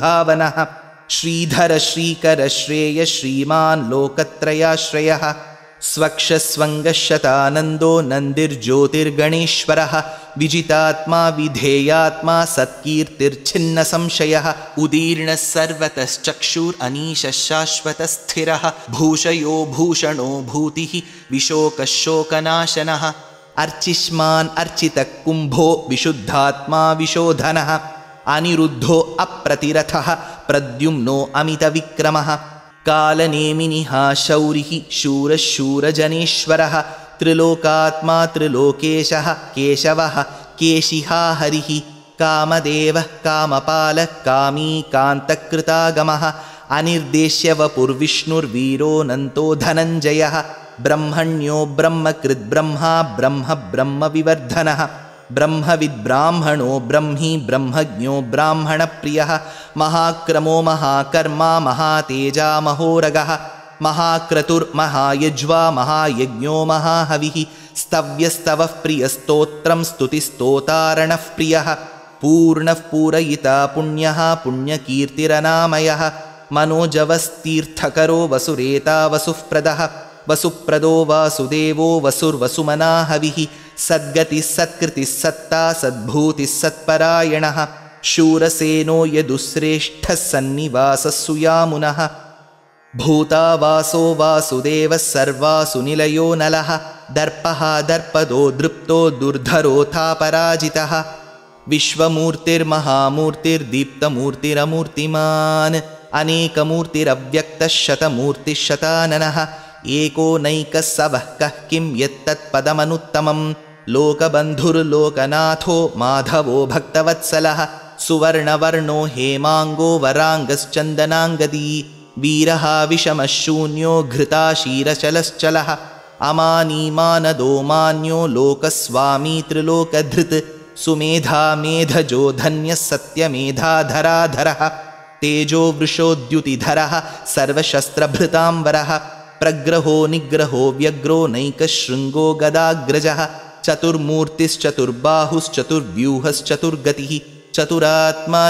श्रीविभावनः श्रीधर श्रीकर श्रेय श्रीमान् लोकत्रयाश्रयः स्वक्षस्वङ्गशतानन्दो नन्दिर्ज्योतिर्गणेश्वरः विजितात्मा विधेयात्मा सत्कीर्तिर्छिन्नसंशयः उदीर्णः सर्वतश्चक्षुरनीशः शाश्वतस्थिरः भूषयो भूषणो भूतिः विशोकः शोकनाशनः अर्चिष्मान् अर्चितः कुम्भो विशुद्धात्मा विशोधनः अनिरुद्धो अप्रतिरथः प्रद्युम्नो अमितविक्रमः कालनेमिनिः शौरिः शूरः शूरजनेश्वरः त्रिलोकात्मा त्रिलोकेशः केशवः केशिहा हरिः कामदेवः कामपालः कामी कान्तकृतागमः अनिर्देश्य वपुर्विष्णुर्वीरोऽनन्तो धनञ्जयः ब्रह्मण्यो ब्रह्मकृद्ब्रह्मा ब्रह्म ब्रह्मविवर्धनः ब्रह्मविद्ब्राह्मणो ब्रह्मी ब्रह्मज्ञो ब्राह्मणप्रियः महाक्रमो महाकर्मा महातेजा महोरगः महाक्रतुर्महायज्वा महायज्ञो महाहविः स्तव्यस्तवः प्रियस्तोत्रं स्तुतिस्तोतारणः प्रियः पूर्णः पूरयिता पुण्यः पुण्यकीर्तिरनामयः मनोजवस्तीर्थकरो वसुरेता वसुःप्रदः वसुप्रदो वासुदेवो वसुर्वसुमना हविः सद्गतिः सत्कृतिः सत्ता सद्भूतिः सत्परायणः शूरसेनो यदुश्रेष्ठः सन्निवासः सुयामुनः भूतावासो वासुदेवः सर्वासु निलयो नलः दर्पः दर्पदो दृप्तो दुर्धरोऽथापराजितः विश्वमूर्तिर्महामूर्तिर्दीप्तमूर्तिरमूर्तिमान् अनेकमूर्तिरव्यक्तः शतमूर्तिः शताननः एको नैकः सवः कः किं यत्तत्पदमनुत्तमं लोकबन्धुर्लोकनाथो माधवो भक्तवत्सलः सुवर्णवर्णो हेमाङ्गो वराङ्गश्चन्दनाङ्गदी वीरः विषमः शून्यो घृताशीरचलश्चलः अमानीमानदो मान्यो लोकस्वामी त्रिलोकधृत् सुमेधा मेधजो धन्यः सत्यमेधाधराधरः तेजो वृषोद्युतिधरः सर्वशस्त्रभृताम्बरः प्रग्रहो निग्रहो व्यग्रो नैकशृङ्गो गदाग्रजः चतुर्मूर्तिश्चतुर्बाहुश्चतुर्व्यूहश्चतुर्गतिः चतुरात्मा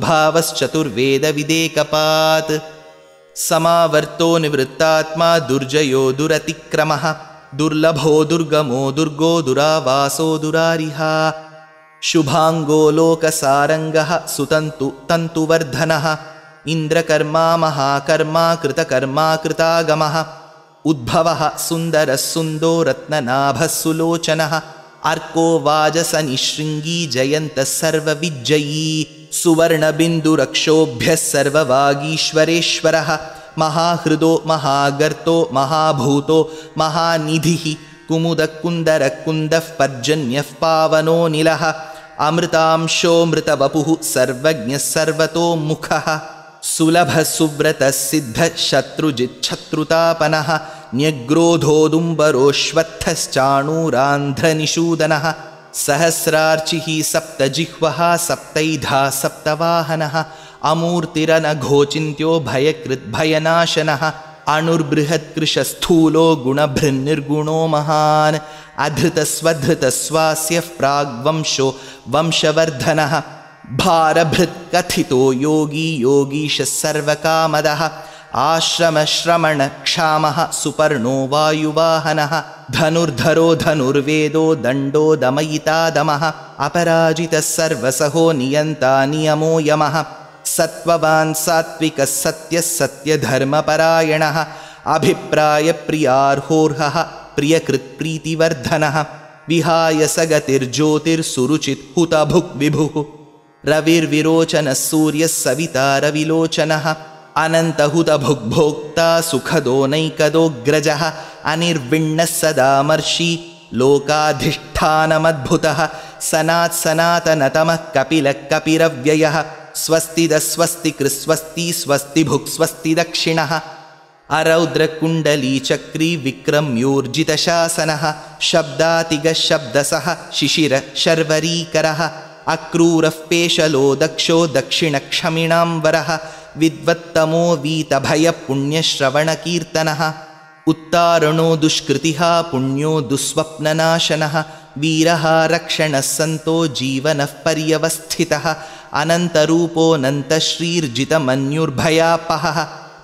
चतुर्भावश्चतुर्वेदविदेकपात् समावर्तो निवृत्तात्मा दुर्जयो दुरतिक्रमः दुर्लभो दुर्गमो दुर्गो दुरावासो दुरारिहा शुभाङ्गो लोकसारङ्गः सुतन्तु तन्तुवर्धनः इन्द्रकर्मा महाकर्मा कृतकर्मा कृतागमः उद्भवः सुन्दरः सुन्दो रत्ननाभः सुलोचनः अर्को वाजसनिशृङ्गी जयन्तः सर्वविज्जयी सुवर्णबिन्दुरक्षोभ्यः सर्ववागीश्वरेश्वरः महाहृदो महागर्तो महाभूतो महानिधिः कुमुदकुन्दरकुन्दः पर्जन्यः पावनो निलः अमृतांशोऽमृतवपुः सर्वज्ञः सर्वतोमुखः सुलभः सुव्रतः सिद्धः शत्रुजिच्छत्रुतापनः न्यग्रोधोदुम्बरोऽश्वत्थश्चाणूरान्ध्रनिषूदनः सहस्रार्चिः सप्तजिह्वः सप्तैधा सप्तवाहनः अमूर्तिरनघोचिन्त्यो भयकृद्भयनाशनः अणुर्बृहत्कृशस्थूलो गुणभृन्निर्गुणो महान् अधृतस्वधृतस्वास्यः प्राग्वंशो वंशवर्धनः भारभृत्कथितो योगी योगीशः सर्वकामदः आश्रमश्रमणक्षामः सुपर्णो वायुवाहनः धनुर्धरो धनुर्वेदो दण्डो दमयिता दमः अपराजितः सर्वसहो नियन्ता नियमो यमः सत्त्ववान् सात्विकः सत्यः सत्यधर्मपरायणः अभिप्रायप्रियार्होर्हः प्रियकृत्प्रीतिवर्धनः विहाय सगतिर्ज्योतिर्सुरुचित् हुतभुक् विभुः रविर्विरोचनः सूर्यः सविता रविलोचनः अनन्तहुतभुग्भोक्ता सुखदो नैकदोऽग्रजः अनिर्विण्णः सदामर्षि लोकाधिष्ठानमद्भुतः सनात् सनातनतमः कपिलः कपिरव्ययः स्वस्तिदस्वस्ति कृस्वस्ति स्वस्ति भुक् स्वस्ति दक्षिणः अरौद्रकुण्डलीचक्री विक्रम्योर्जितशासनः शब्दातिगः शब्दसः शिशिर शर्वरीकरः अक्रूरः पेशलो दक्षो दक्षिणक्षमिणाम्बरः विद्वत्तमो वीतभयपुण्यश्रवणकीर्तनः उत्तारणो दुष्कृतिः पुण्यो दुःस्वप्ननाशनः वीरः रक्षणः सन्तो जीवनः पर्यवस्थितः अनन्तरूपोऽनन्तश्रीर्जितमन्युर्भयापहः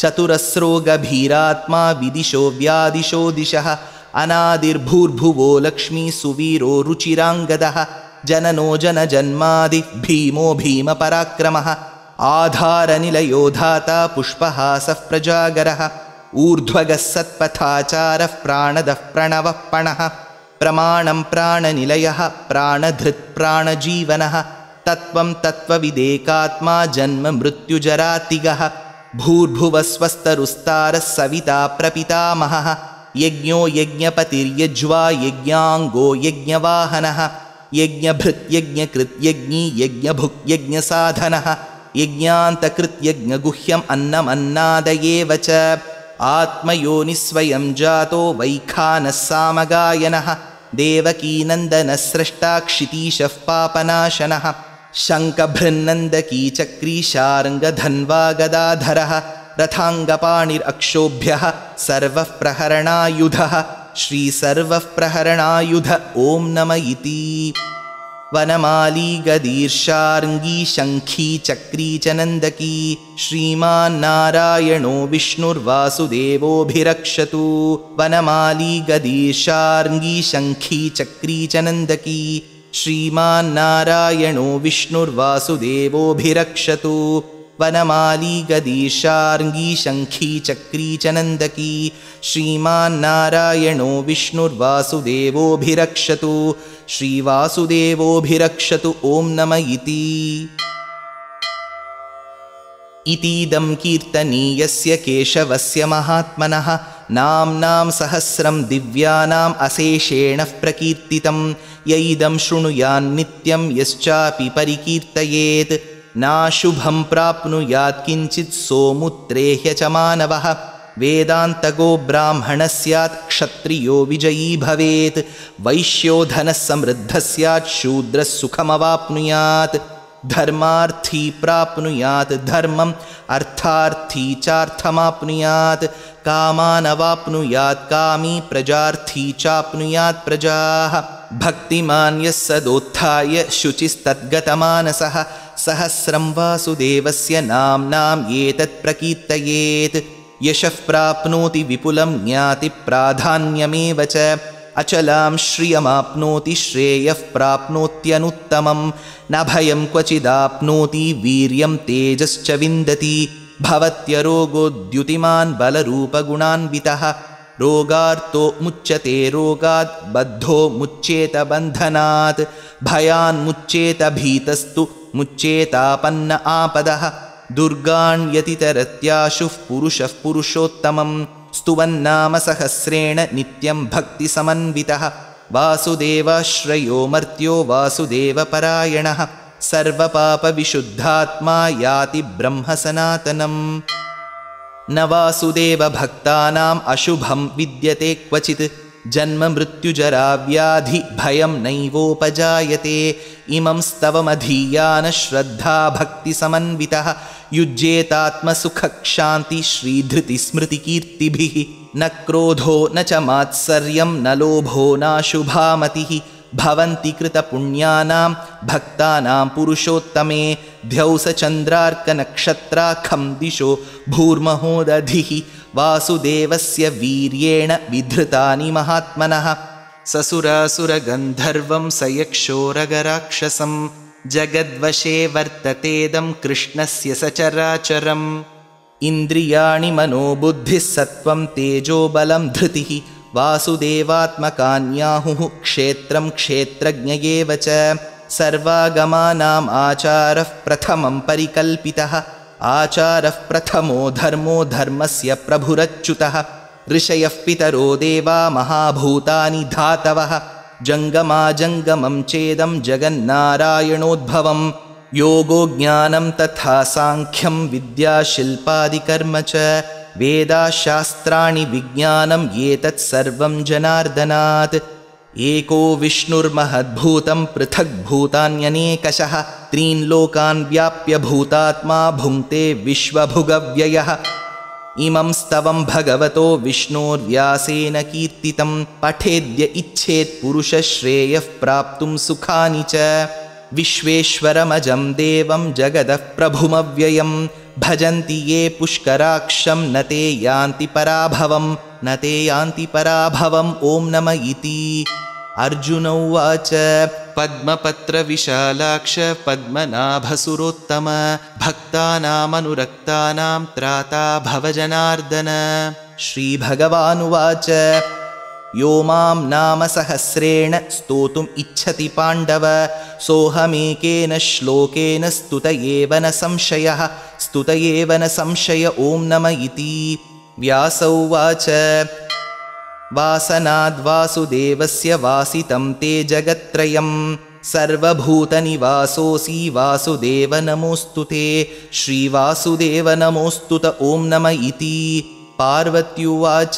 चतुरस्रो गभीरात्मा विदिशो व्यादिशो दिशः अनादिर्भूर्भुवो लक्ष्मी सुवीरो रुचिराङ्गदः जननो जनजन्मादि भीमो भीमपराक्रमः आधारनिलयो धाता पुष्पहासः प्रजागरः ऊर्ध्वगः सत्पथाचारः प्राणदः प्रणवः पणः प्रमाणं प्राणनिलयः प्राणधृत् प्राणजीवनः तत्त्वं तत्त्वविदेकात्मा जन्म मृत्युजरातिगः भूर्भुवस्वस्तरुस्तारः सविता प्रपितामहः यज्ञो यज्ञपतिर्यज्वा यज्ञाङ्गो यज्ञवाहनः यज्ञभृत् यज्ञकृत् यज्ञी यज्ञभुक् यज्ञसाधनः यज्ञान्तकृत् यज्ञगुह्यम् अन्नमन्नादयेव च आत्मयोनिस्वयं जातो वैखानः सामगायनः देवकीनन्दनः स्रष्टा क्षितीशः पापनाशनः शङ्खभृन्नन्दकी चक्री शार्ङ्गधन्वा गदाधरः रथाङ्गपाणिरक्षोभ्यः सर्वः प्रहरणायुधः श्रीसर्वः प्रहरणायुध ॐ नम इति वनमाली गदीर्षार्ङ्गी शङ्खी चक्री च नन्दकी श्रीमान्नारायणो विष्णुर्वासुदेवोऽभिरक्षतु वनमाली गदीर्षार्ङ्गी शङ्खी चक्री च नन्दकी श्रीमान्नारायणो विष्णुर्वासुदेवोऽभिरक्षतु वनमाली गदीर्षार्ङ्गी शङ्खी चक्री च नन्दकी श्रीमान्नारायणो विष्णुर्वासुदेवोऽभिरक्षतु श्रीवासुदेवोऽभिरक्षतु ॐ नम इति इतीदं कीर्तनीयस्य केशवस्य महात्मनः नाम्नां सहस्रं दिव्यानाम् अशेषेण प्रकीर्तितं य इदं शृणुयान्नित्यं यश्चापि परिकीर्तयेत् नाशुभं प्राप्नुयात् किञ्चित् सोमुत्रेह्य च मानवः वेदान्तगो ब्राह्मणः स्यात् क्षत्रियो विजयी भवेत् वैश्यो धनः समृद्धः स्यात् शूद्रः सुखमवाप्नुयात् धर्मार्थी प्राप्नुयात् धर्मम् अर्थार्थी चार्थमाप्नुयात् कामानवाप्नुयात् कामी प्रजार्थी चाप्नुयात् प्रजाः भक्तिमान् यः सदोत्थाय शुचिस्तद्गतमानसः सहस्रं वासुदेवस्य नाम्नाम् एतत् प्रकीर्तयेत् यशः प्राप्नोति विपुलं ज्ञाति प्राधान्यमेव च अचलां श्रियमाप्नोति श्रेयः प्राप्नोत्यनुत्तमं न भयं क्वचिदाप्नोति वीर्यं तेजश्च विन्दति भवत्यरोगोद्युतिमान् बलरूपगुणान्वितः रोगार्तो मुच्यते रोगात् बद्धो मुच्येत बन्धनात् भयान्मुच्येत भीतस्तु मुच्येतापन्न आपदः दुर्गाण्यतितरत्याशुः पुरुषः पुरुषोत्तमं स्तुवन्नाम सहस्रेण नित्यं भक्तिसमन्वितः वासुदेवाश्रयो मर्त्यो वासुदेवपरायणः सर्वपापविशुद्धात्मा याति ब्रह्म सनातनम् न वासुदेवभक्तानाम् अशुभं विद्यते क्वचित् जन्म मृत्युजरा व्याधि भयं नैवोपजायते इमं स्तवमधीयान श्रद्धा भक्तिसमन्वितः युज्येतात्मसुखक्षान्ति श्रीधृतिस्मृतिकीर्तिभिः न क्रोधो न च मात्सर्यं न लोभो नाशुभामतिः भवन्ति कृतपुण्यानां भक्तानां पुरुषोत्तमे ध्यौसचन्द्रार्कनक्षत्राखं दिशो भूर्महोदधिः वासुदेवस्य वीर्येण विधृतानि महात्मनः ससुरासुरगन्धर्वं सयक्षोरगराक्षसं जगद्वशे वर्ततेदं कृष्णस्य सचराचरम् इन्द्रियाणि मनोबुद्धिः सत्त्वं तेजोबलं धृतिः वासुदेवात्मकान्याहुः क्षेत्रं क्षेत्रज्ञ एव च सर्वागमानाम् आचारः प्रथमं परिकल्पितः आचारः प्रथमो धर्मो धर्मस्य प्रभुरच्युतः ऋषयः पितरो देवा महाभूतानि धातवः जङ्गमाजङ्गमं चेदं जगन्नारायणोद्भवं योगो ज्ञानं तथा साङ्ख्यं विद्याशिल्पादिकर्म च वेदाशास्त्राणि विज्ञानम् एतत् सर्वं जनार्दनात् एको विष्णुर्महद्भूतं पृथग्भूतान्यनेकशः त्रीन् लोकान् व्याप्य भूतात्मा भुङ्क्ते विश्वभुगव्ययः इमं स्तवं भगवतो विष्णोर्व्यासेन कीर्तितं पठेद्य इच्छेत् पुरुषश्रेयः प्राप्तुं सुखानि च विश्वेश्वरमजं देवं जगदः प्रभुमव्ययं भजन्ति ये पुष्कराक्षं न ते यान्ति पराभवं न ते यान्ति पराभवम् ॐ नम इति। अर्जुन उवाच पद्मपत्रविशालाक्ष पद्मनाभसुरोत्तम भक्तानामनुरक्तानां त्राता भवजनार्दन। श्रीभगवानुवाच यो मां नाम सहस्रेण स्तोतुम् इच्छति पाण्डव सोऽहमेकेन श्लोकेन स्तुत एव न संशयः स्तुत एव न संशय ॐ नम इति। व्यास उवाच वासनाद्वासुदेवस्य वासितं ते जगत्त्रयं सर्वभूतनिवासोऽसि वासुदेव नमोऽस्तु ते। श्रीवासुदेव नमोऽस्तुत ॐ नम इति। पार्वत्युवाच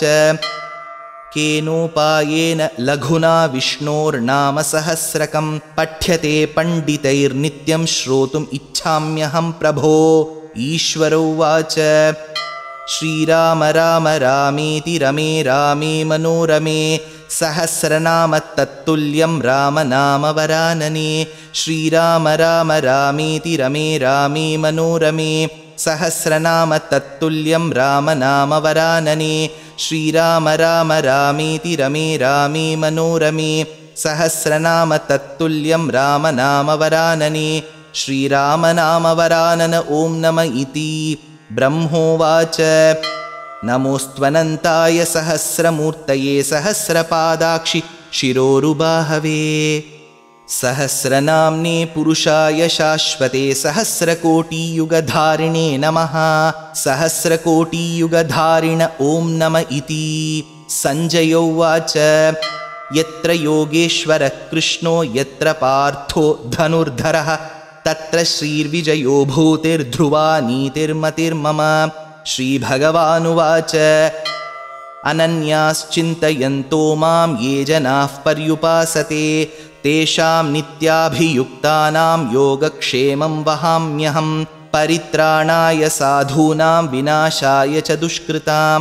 केनोपायेन लघुना विष्णोर्नाम सहस्रकं पठ्यते पण्डितैर्नित्यं श्रोतुम् इच्छाम्यहं प्रभो। ईश्वर उवाच श्रीराम राम रामेति रमे रामे मनोरमे सहस्रनाम तत्तुल्यं राम नाम वरानने। श्रीराम राम रामेति रमे रामे मनोरमे सहस्रनाम तत्तुल्यं राम नाम वरानने। श्रीराम राम रामेति रमे रामे मनोरमे सहस्रनाम तत्तुल्यं राम नाम वरानने। श्रीराम नाम वरानन ॐ नम इति। ब्रह्मोवाच नमोऽस्त्वनन्ताय सहस्रमूर्तये सहस्रपादाक्षि शिरोरुबाहवे सहस्रनाम्ने पुरुषाय शाश्वते सहस्रकोटियुगधारिणे नमः। सहस्रकोटियुगधारिण ॐ नम इति। सञ्जय उवाच यत्र योगेश्वरः कृष्णो यत्र पार्थो धनुर्धरः तत्र श्रीर्विजयो भूतिर्ध्रुवा नीतिर्मतिर्मम। श्रीभगवानुवाच अनन्याश्चिन्तयन्तो मां ये जनाः पर्युपासते तेषां नित्याभियुक्तानां योगक्षेमं वहाम्यहं परित्राणाय साधूनां विनाशाय च दुष्कृतां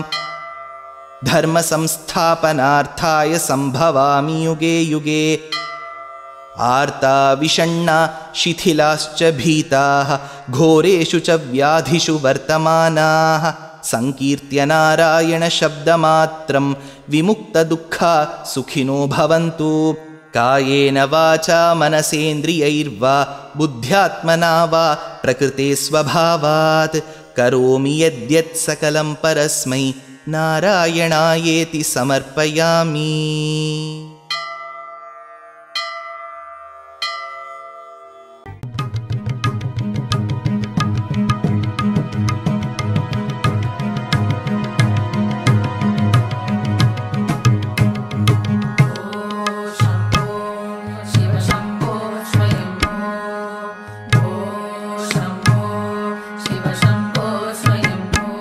धर्मसंस्थापनार्थाय सम्भवामि युगे युगे। आर्ता विषण्णा शिथिलाश्च भीताः घोरेषु च व्याधिषु वर्तमानाः संकीर्त्य नारायणशब्दमात्रं विमुक्तदुःखा सुखिनो भवन्तु। कायेन वाचा मनसेन्द्रियैर्वा बुद्ध्यात्मना वा प्रकृते स्वभावात् करोमि यद्यत् सकलं परस्मै नारायणायेति समर्पयामि।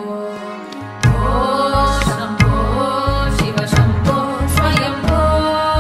शम्भो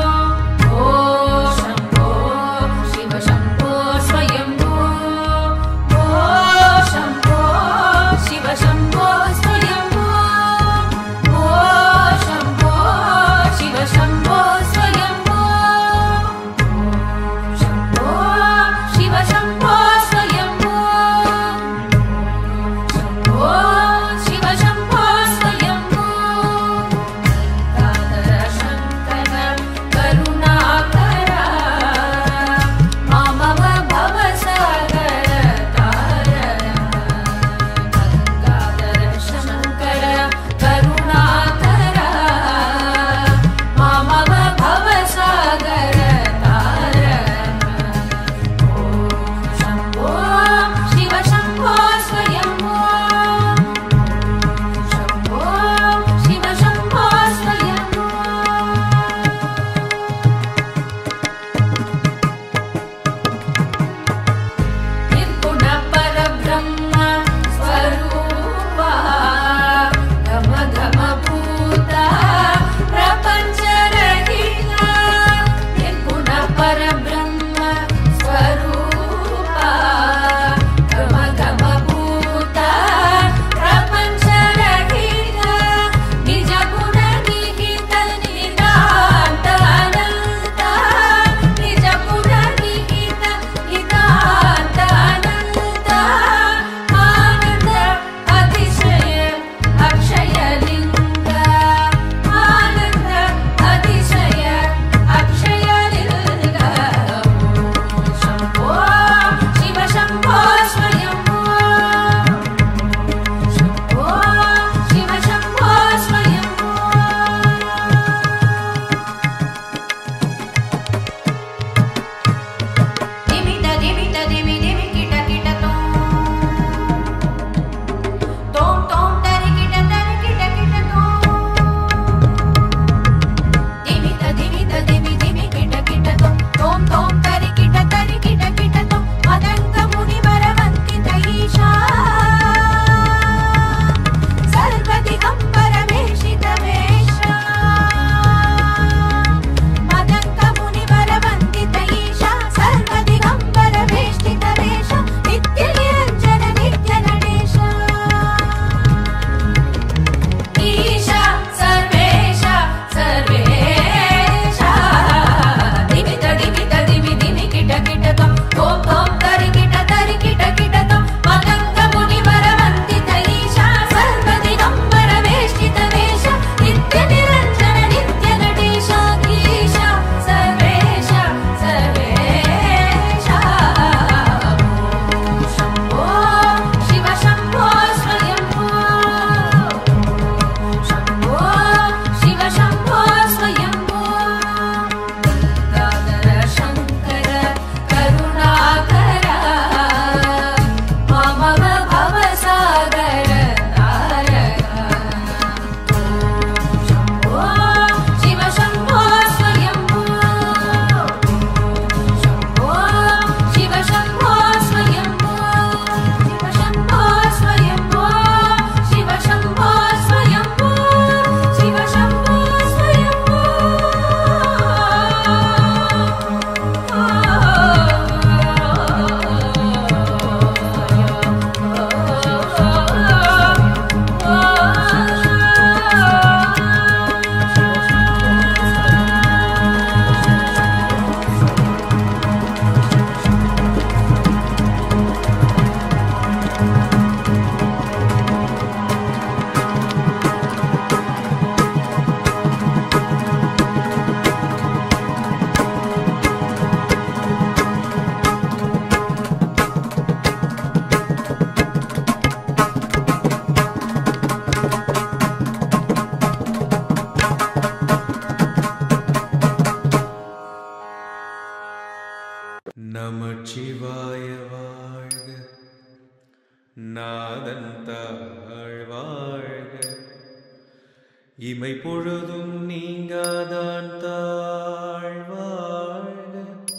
இமை பொழுதும் நீங்காதான் தாழ்வாழ்க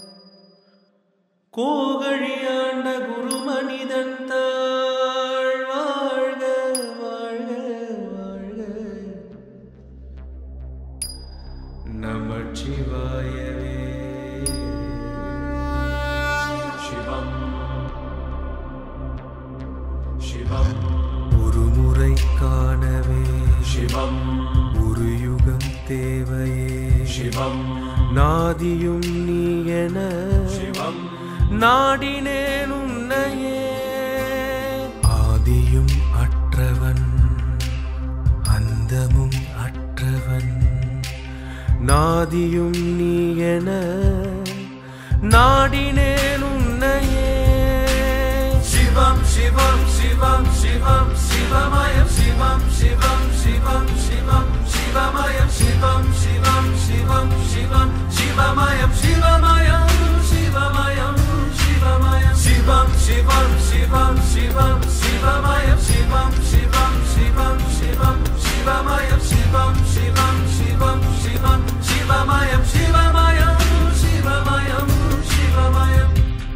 கோகழியாண்ட குரு மனிதன் தாழ்வாழ்க வாழ்க வாழ்க நமச்சிவாயவே சிவம் சிவம் ஒரு முறை காணவே சிவம் ஒரு யுகம் தேவையே சிவம் நாதியும் நீ என சிவம் நாடினேன் உன்னையே ஆதியும் அற்றவன் அந்தமும் அற்றவன் நாதியும் நீ என நாடினேன் உன்னையே சிவம் சிவம் சிவம் சிவம் சிவமயம் சிவம் சிவம் சிவம் சிவம் சிவமயம் சிவம் சிவம் சிவம் சிவம் சிவமயம் சிவமயம் சிவமயம் சிவமயம் சிவம் சிவம் சிவம் சிவம் சிவமயம் சிவம் சிவம் சிவம் சிவம் சிவமயம் சிவம் சிவம் சிவம் சிவம் சிவமயம் சிவமயம் சிவமயம் சிவமயம்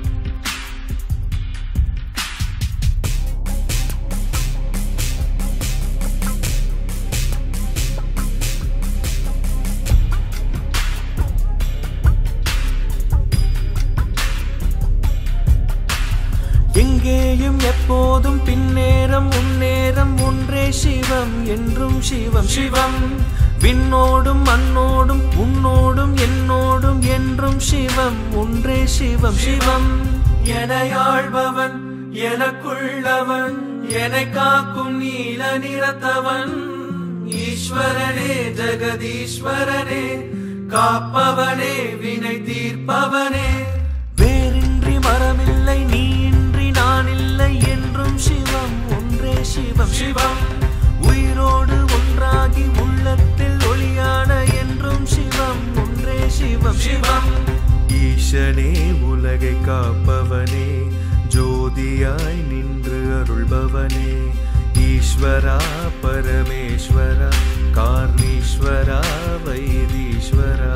எங்கேயும் எப்போதும் பின்னேரம் முன்னேரம் ஒன்றே சிவம் என்றும் சிவம் சிவம் விண்ணோடும் மண்ணோடும் உன்னோடும் என்னோடும் என்றும் சிவம் ஒன்றே சிவம் சிவம் எனையாழ்பவன் எனக்குள்ளவன் என்னை காக்கும் நீல நிறத்தவன் ஈஸ்வரனே ஜெகதீஸ்வரனே காப்பவனே வினை தீர்ப்பவனே வேறின்றி மரமில்லை நீ நான் இல்லை என்றும் சிவம் ஒன்றே சிவம் சிவம் உயிரோடு ஒன்றாகி உள்ளத்தில் ஒளியான என்றும் சிவம் ஒன்றே சிவம் சிவம் ஈசனே உலகை காப்பவனே ஜோதியாய் நின்று அருள்பவனே ஈஸ்வரா பரமேஸ்வரா கார்ணீஸ்வரா வைதீஸ்வரா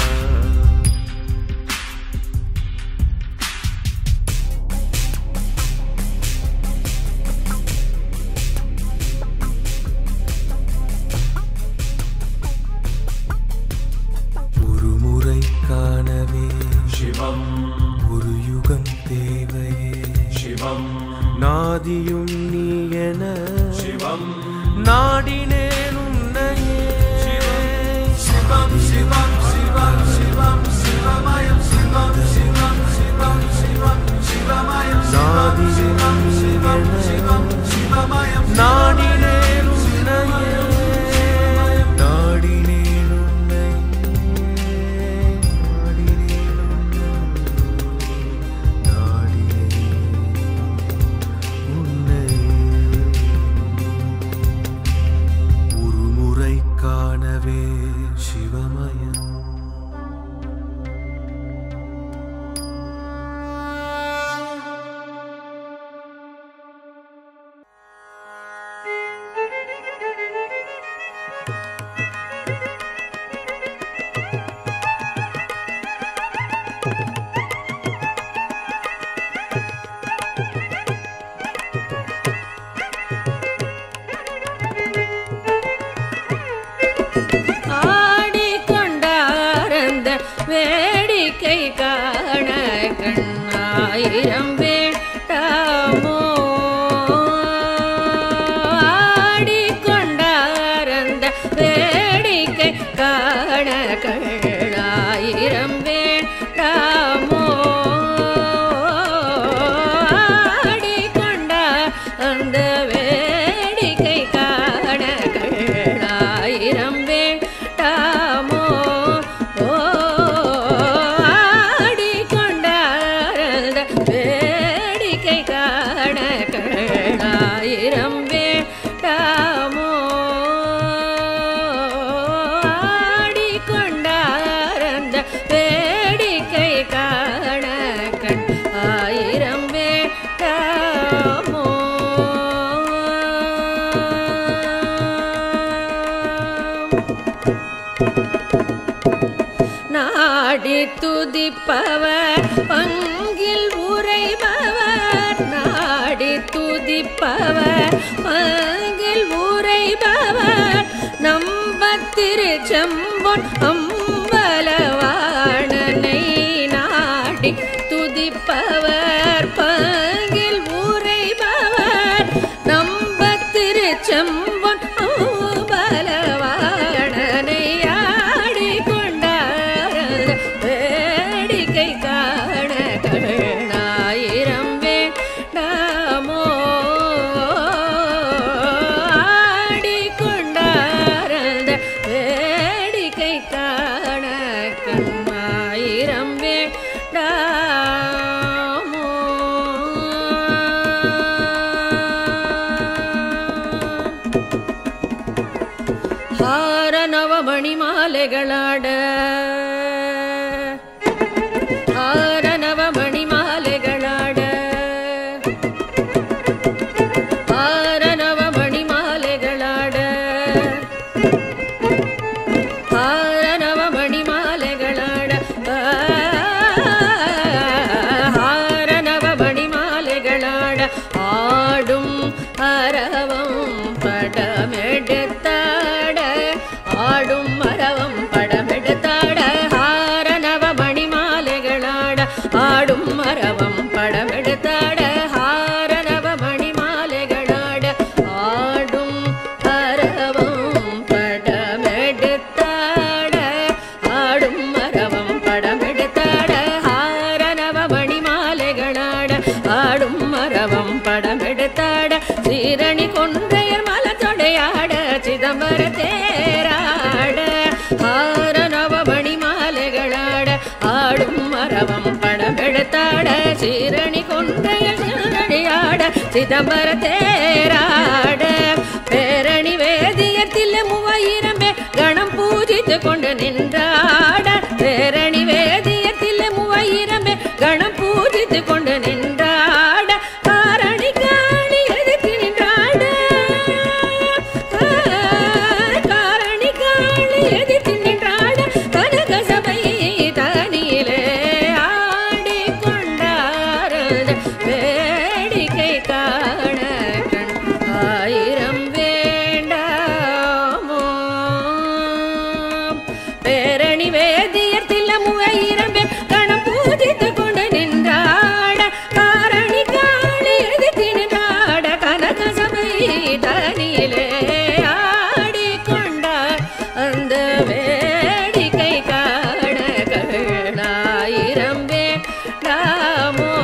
காணவே சிவம் ஒரு யுகம் தேவையே சிவம் நாதியும் நீ என சிவம் நாடினேன் உன்னையே சிவம் சிவம் சிவம் சிவம் சிவமயம் சிவம் சிவம் சிவம் சிவம் சிவமயம் நாதியும் சிவம் சிவம் சிவமயம் நாடினேன் உன்னையே நாடினேன் சிவமயம் வேடிக்கை காண கண்ணாயிரம் வேண்டாமோ ஆடிக்கொண்டாரந்த வேடிக்கை காண கண்ணாயிரம் வேண்டாமோ ஆடிக்கொண்ட அந்த வேடிக்கை காண கண்ணாயிரம் வேண்டாமோ நாடி துதிப்பவர் பங்கில் உரைபவர் நாடி துதிப்பவர் பங்கில் உரைபவர் நம்பத்திருச்செம்பொன் அம்பலவாணனை நாடி துதிப்பவர் பங்கில் உரைபவர் நம்பத்திருச்செம்பொன் அம்பலவாணனை ஆடிக்கொண்டார் வேடிக்கை காண கண்ணாயிரம் வேண்டாமோ ஆடிக்கொண்டார் வேடிக்கை காண கண்ணாயிரம் வேண்டாமோ. ಹಾರ ನವಮಣಿ ಮಾಲೆಗಳಾಡ ಹಾರ ನವಮಣಿ ಮಾಲೆಗಳಾಡ ಹಾರ ನವಮಣಿ ಮಾಲೆಗಳಾಡ ಹಾರ ನವಮಣಿ ಮಾಲೆಗಳಾಡ ಹಾರ ನವಮಣಿ ಮಾಲೆಗಳಾಡ ஆடும் அரவம் படமெடுத்தாட ஆடும் மரவம் படமெடுத்தாட ஹார நவமணி மாலைகளாட ஆடும் மரவம் படமெடுத்தாட ஹார நவமணி மாலைகளாட ஆடும் அரவம் படமெடுத்தாட ஆடும் மரவம் படமெடுத்தாட ஹார நவமணி மாலைகளாட ஆடும் மரவம் படமெடுத்தாட சீரணி கொன்றையர் மலத்தொடையாட சிதம்பர தேராட ஹார நவமணி மாலைகளாட ஆடும் மரவம் படமெடுத்தாட சீரணி கொன்றையர் சிதம்பரையாட சிதம்பர தேராட பேரணி வேதியத்தில் மூவாயிரமே கணம் பூஜித்து கொண்டு நின்றாட பேரணி வேதியத்தில் மூவாயிரமே கணம் பூஜித்து கொண்டு நின்றாட காரணி காணி எதிர்த்து நின்றாட காரணி காணி எதிர்த்து நின்றாட கனக சபை தனியிலே ஆடிக்கொண்டார் வேடிக்கை காண கண் ஆயிரம் வேண்டாமோ பேரணி வேதியத்தில் மூவாயிரம் பேர் கணம் பூஜித்து கொண்டு நின்றாட காரணி காணி எதிர்த்து நின்றாட கனக சபை தனியிலே ஆடிக்கொண்டார் அந்த வேடிக்கை காண கண்ணாயிரம் வேண்டாமோ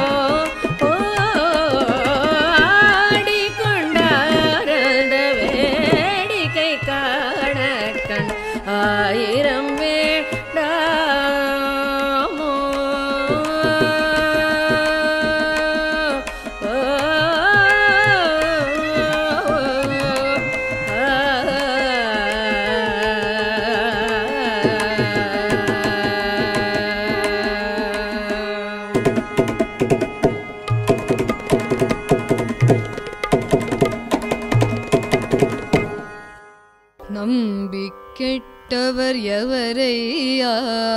ஆடிக்கொண்டார் அந்த வேடிக்கை காண கண் ஆயிரம் வேண்டாமோ. நம்பி கெட்டவர் எவரையா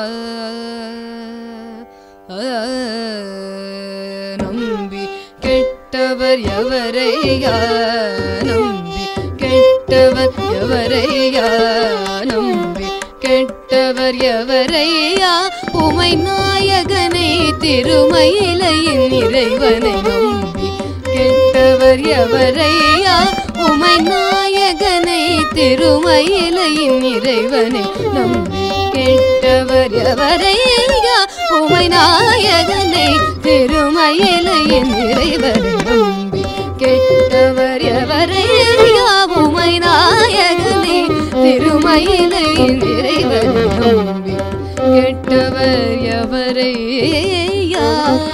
நம்பி கெட்டவர் எவரையா நம்பி கெட்டவர் எவரையா நம்பி கெட்டவர் எவரையா உமை நாயகனை திருமயிலையின் இறைவனை நம்பி கெட்டவர் எவரையா உமை நாயகனை திருமயிலையின் இறைவனை நம்பி கெட்டவர் எவரையா உமை நாயகனை திருமயிலையின் இறைவனை நம்பி கெட்டவர் எவரையா உமை நாயகனை திருமயிலையின் இறைவனை நம்பி கெட்டவர் எவரையா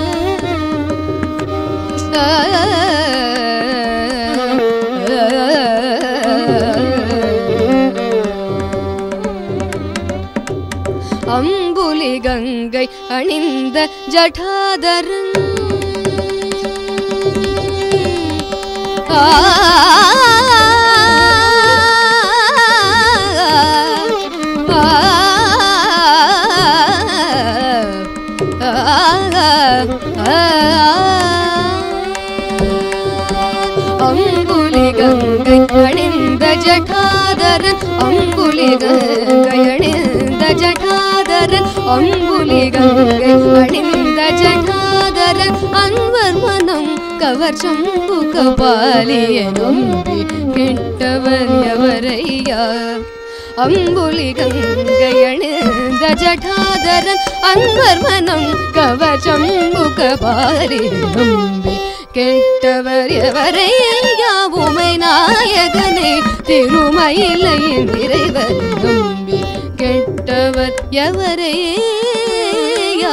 அம்புலி கங்கை அணிந்த ஜடாதரன் ஆ ஆ ஜடாதரன் அங்குலி கங்கை அணிந்த ஜடாதரன் அங்குலி கங்கை அணிந்த ஜடாதரன் அன்வர் மனம் கவர் சம்பு கபாலிய நம்பி கெட்டவர் எவரையா அம்புலி கங்கை அணிந்த ஜடாதரன் அன்வர் மனம் கவர் சம்பு கபாலிய நம்பி கெட்டவர் எவரையா உமை நாயகனே திருமயிலையின் இறைவர் நம்பி கெட்டவர் எவரையா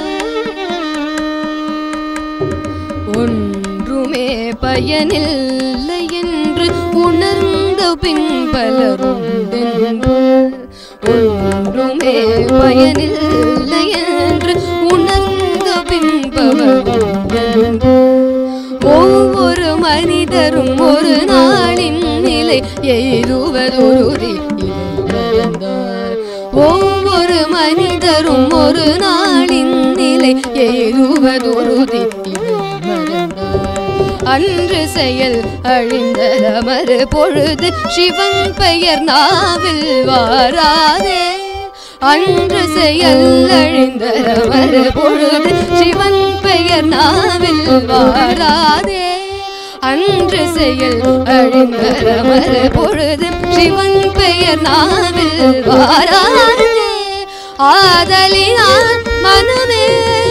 ஒன்றுமே பயனில்லை என்று உணர்ந்த பின் பலருண்டென்று ஒன்றுமே பயனில்லை என்று உணர்ந்த பின் பலருண்டென்று ஒவ்வொரு மனிதரும் ஒரு நாளின் நிலை எய்துவதொருதி மறந்தார் ஒவ்வொரு மனிதரும் ஒரு நாளின் நிலை எய்துவதொருதி மறந்தார் அன்று செயல் அழிந்த மறு பொழுது சிவன் பெயர் நாவில் வாராதே அன்று செயல் அழிந்த மறு பொழுது சிவன் பெயர் நாவில் வாராதே அன்று செயல் அழிந்த மறு பொழுது சிவன் பெயர் நாவில் வாராதே ஆதலினால் மனமே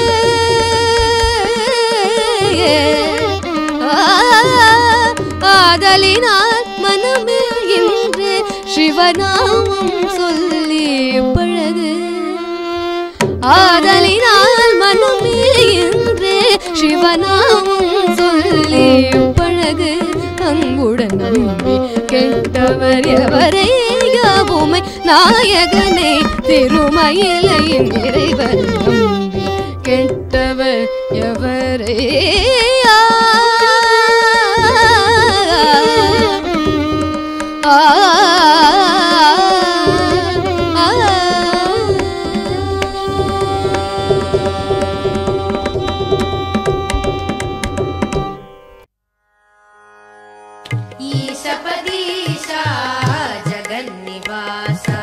ஆதலினால் மனமே என்று சிவநாமம் சொல்லி பழகு ஆதலினால் மனமே என்று சிவநாமம் சொல்லி பழகு அங்குடன் நம்பி கெட்டவர் எவரையாவுமை நாயகனே திருமயிலையின் இறைவர் நம்பி கெட்டவர் எவரையா ईशपदीशा जगन्निवासा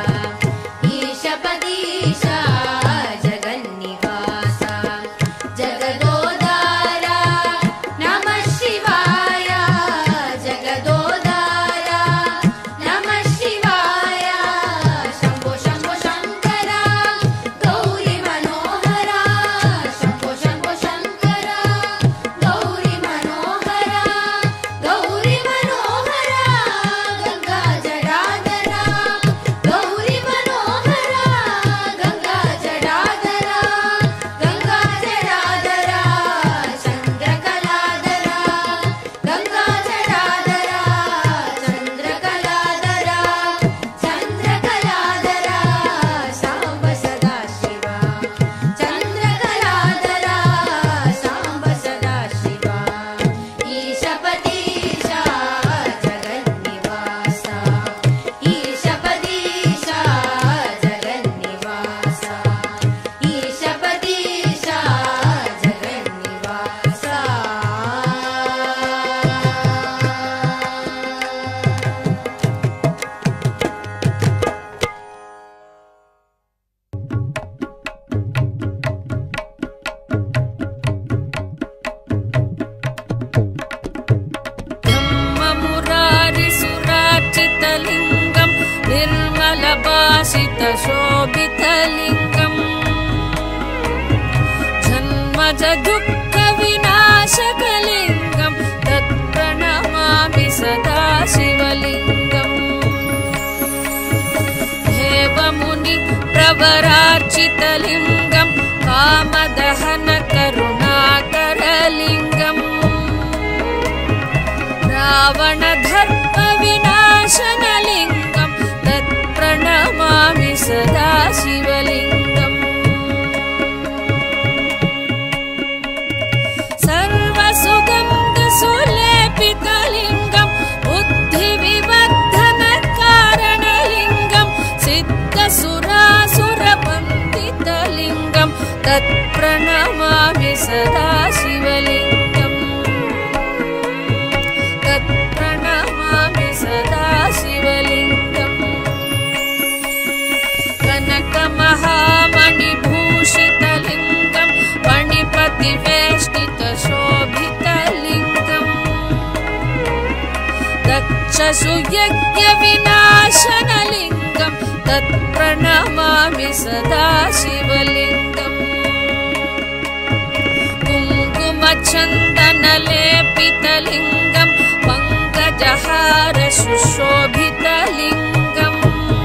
ईशपदीशा जगन्निवासा जगदोदारा नमः शिवाय जगदोदारा नमः शिवाय शम्भो शम्भो शङ्करा गौरी मनोहरा शम्भो शम्भो शङ्करा गौरी मनोहरा गौरी मनोहरा गंगा जडाधरा गौरी मनोहरा गंगा जडाधरा गंगा जडाधरा चंद्रकलाधरा गंगा जडाधरा चंद्रकलाधरा चंद्रकलाधरा सांब सदा शिवा चंद्रकलाधरा सांब सदा शिवा ईशपदीशा जगन्निवासा ईशपदीशा जगन्निवासा ईशपदीशा जगन्निवासा ब्रह्ममुरारिसुरार्चितलिङ्गं निर्मलभासितशोभितलिङ्गम् जन्मजदुःखविनाशकलिङ्गं तत्प्रणमामि सदा शिवलिङ्गम् देवमुनि प्रवरार्चितलिङ्गं कामदहनकरुणाकरलिङ्गम् रावणधर्मविनाशनलिङ्गं तत्प्रणमामि सदा शिवलिङ्गम् सर्वसुगन्धसुलेपितलिङ्गं बुद्धिविवर्धनकारणलिङ्गं सिद्धसुरासुरवन्दितलिङ्गं तत्प्रणमामि सदा शिवलिङ्गम् तत्प्रणमामि सदा शिवलिङ्गम् दशसुयज्ञविनाशनलिङ्गं तत्प्रणमामि सदा शिवलिङ्गम् कुङ्कुमचन्दनलेपितलिङ्गं पङ्कजहार सुशोभितलिङ्गम्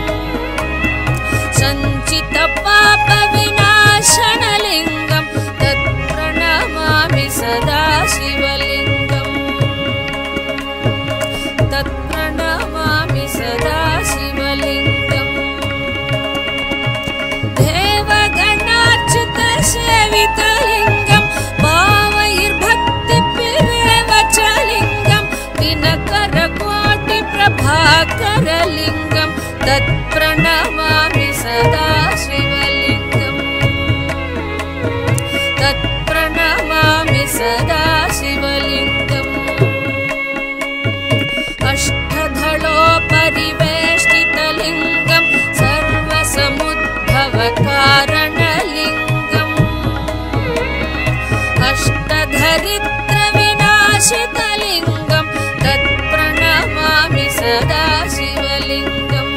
सञ्चितपापविनाशनलिङ्गं तत्प्रणमामि सदा शिवलिङ्गम् तत्प्रणमामि सदा शिवलिङ्गम् देवगणार्चितसेवितलिङ्गं भावैर्भक्तिभिरेवचलिङ्गं दिनकरकोटिप्रभाकरलिङ्गं तत्प्रणमामि सदा शिवलिङ्गम् तत्प्रणमामि सदा शिवलिङ्गम् अष्टधलोपरिवेष्टितलिङ्गं सर्वसमुद्भवकारणलिङ्गम् अष्टधरित्रविनाशितलिङ्गं तत्प्रणमामि सदा शिवलिङ्गम्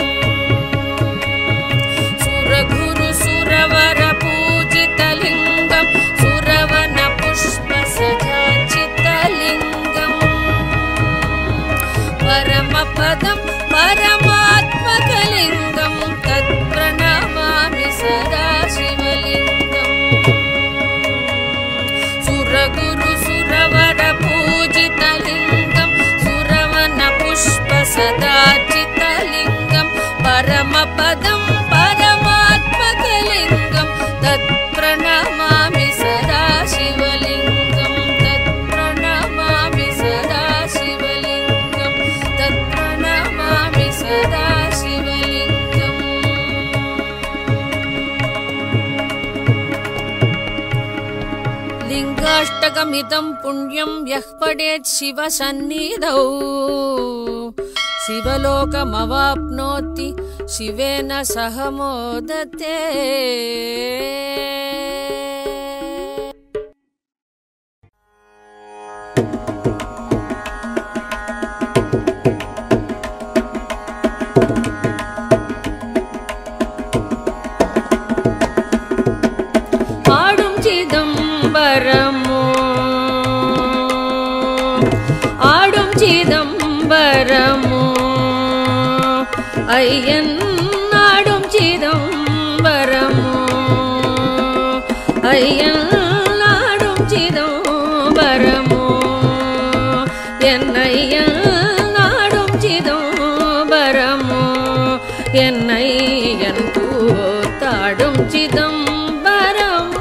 सुरगुरुसुरवरपूजितलिङ्गं सुरवनपुष्पसजाचितलिङ्गम् परमपदं परमात्मकलिङ्गं तत्प्रणमामि सदा शिवलिङ्गम् सुरगुरुसुरवरपूजितलिङ्गं सुरवनपुष्पसदाचितलिङ्गं परमपदं परमात्मकलिङ्गं तत्प्रणमामि सदा शिवलिङ्गं तत्प्रणमामि सदा शिवलिङ्गं तत्प्रणमामि सदा शिवलिङ्गम् लिङ्गाष्टकमिदं पुण्यं यः पठेत् शिवसन्निधौ शिवलोकमवाप्नोति शिवेन सह मोदते ஆடும் சிதம்பரமோ ஆடும் சிதம்பரமோ ஐயன் ஆடும் சிதம்பரமோ ஐயன் ஆடும் சிதம்பரமோ என் ஐயன் ஆடும் சிதம்பரமோ என் ஐயன் கூத்தாடும் சிதம்பரமோ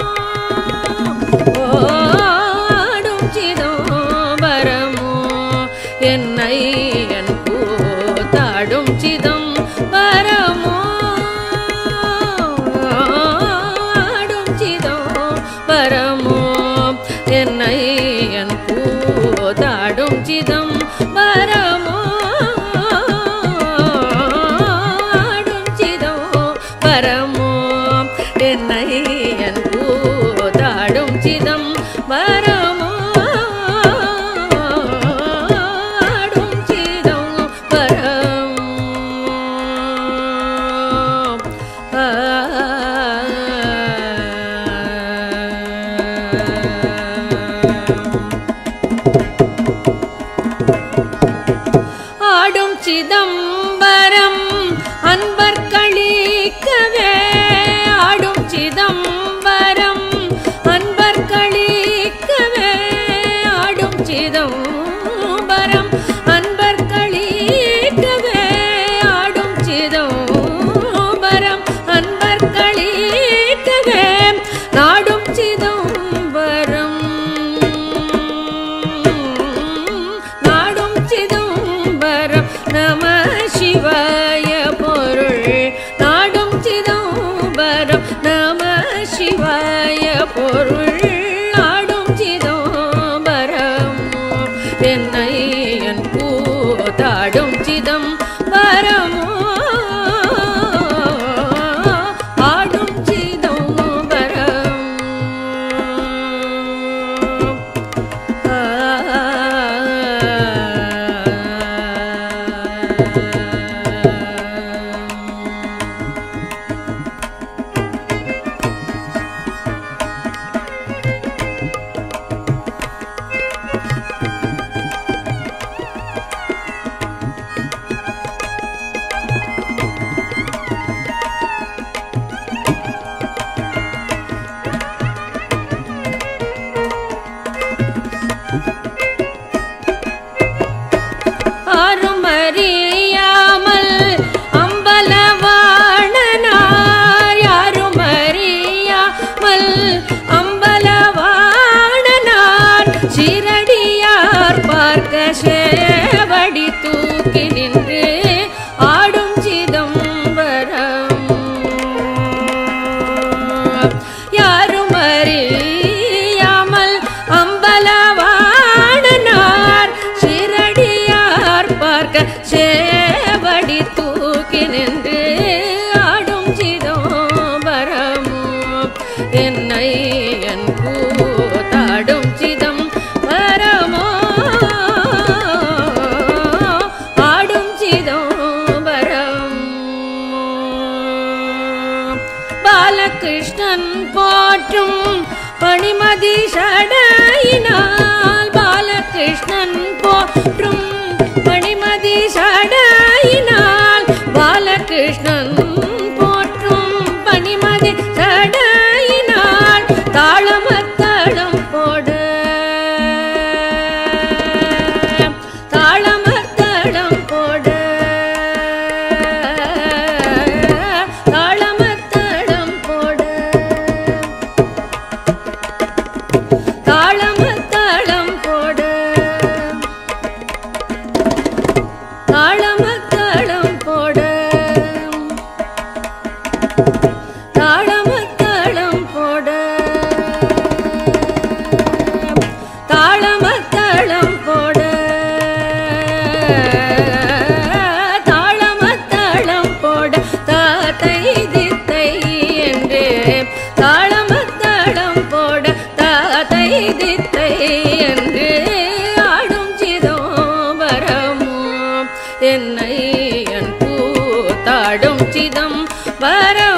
ஆடும் சிதம்பரமோ என் ஐயன் கூத்தாடும் சிதம்பரமோ ஆடும் சிதம்பரமோ என் ஐயன் கூத்தாடும் சிதம்பரமோ ஆடும் சிதம்பரமோ என் ஐயன் கூத்தாடும் சிதம்பரமோ ஆடும் சிதம்பரமோ ஆ ஆடும் சிதம்பரம் அன்பர் களிக்கவே ஆடும் சிதம்பரம் அன்பர் களிக்கவே ஆடும் சிதம்பரம் அன்பர் களிக்கவே ஆடும் சிதம்பரம் அன்பர் களிக்கவே நாடும் சிதம்பரம் நாடும் சிதம்பரம் நம சிவாய பொருள் பாலகிருஷ்ணன் போற்றும் பணிமதி சடையினால் பாலகிருஷ்ணன் போற்றும் பணிமதி சடையினால் பாலகிருஷ்ணன் போற்றும் பணிமதி சடையினால் தாளமத்தளம் போடு தாளமத்தளம் போடு தாளமத்தளம் போடு தாளமத்தளம் போடு தாளமத்தளம் போடு தாளமத்தளம் போடு தாளமத்தளம் போடு தாளமத்தளம் போடு தாத்தை தித்தை என்று தாளமத்தளம் போடு தாத்தை தித்தை என்று ஆடும் சிதம்பரமோ என்னை என் கூத்தாடும் சிதம்பரம்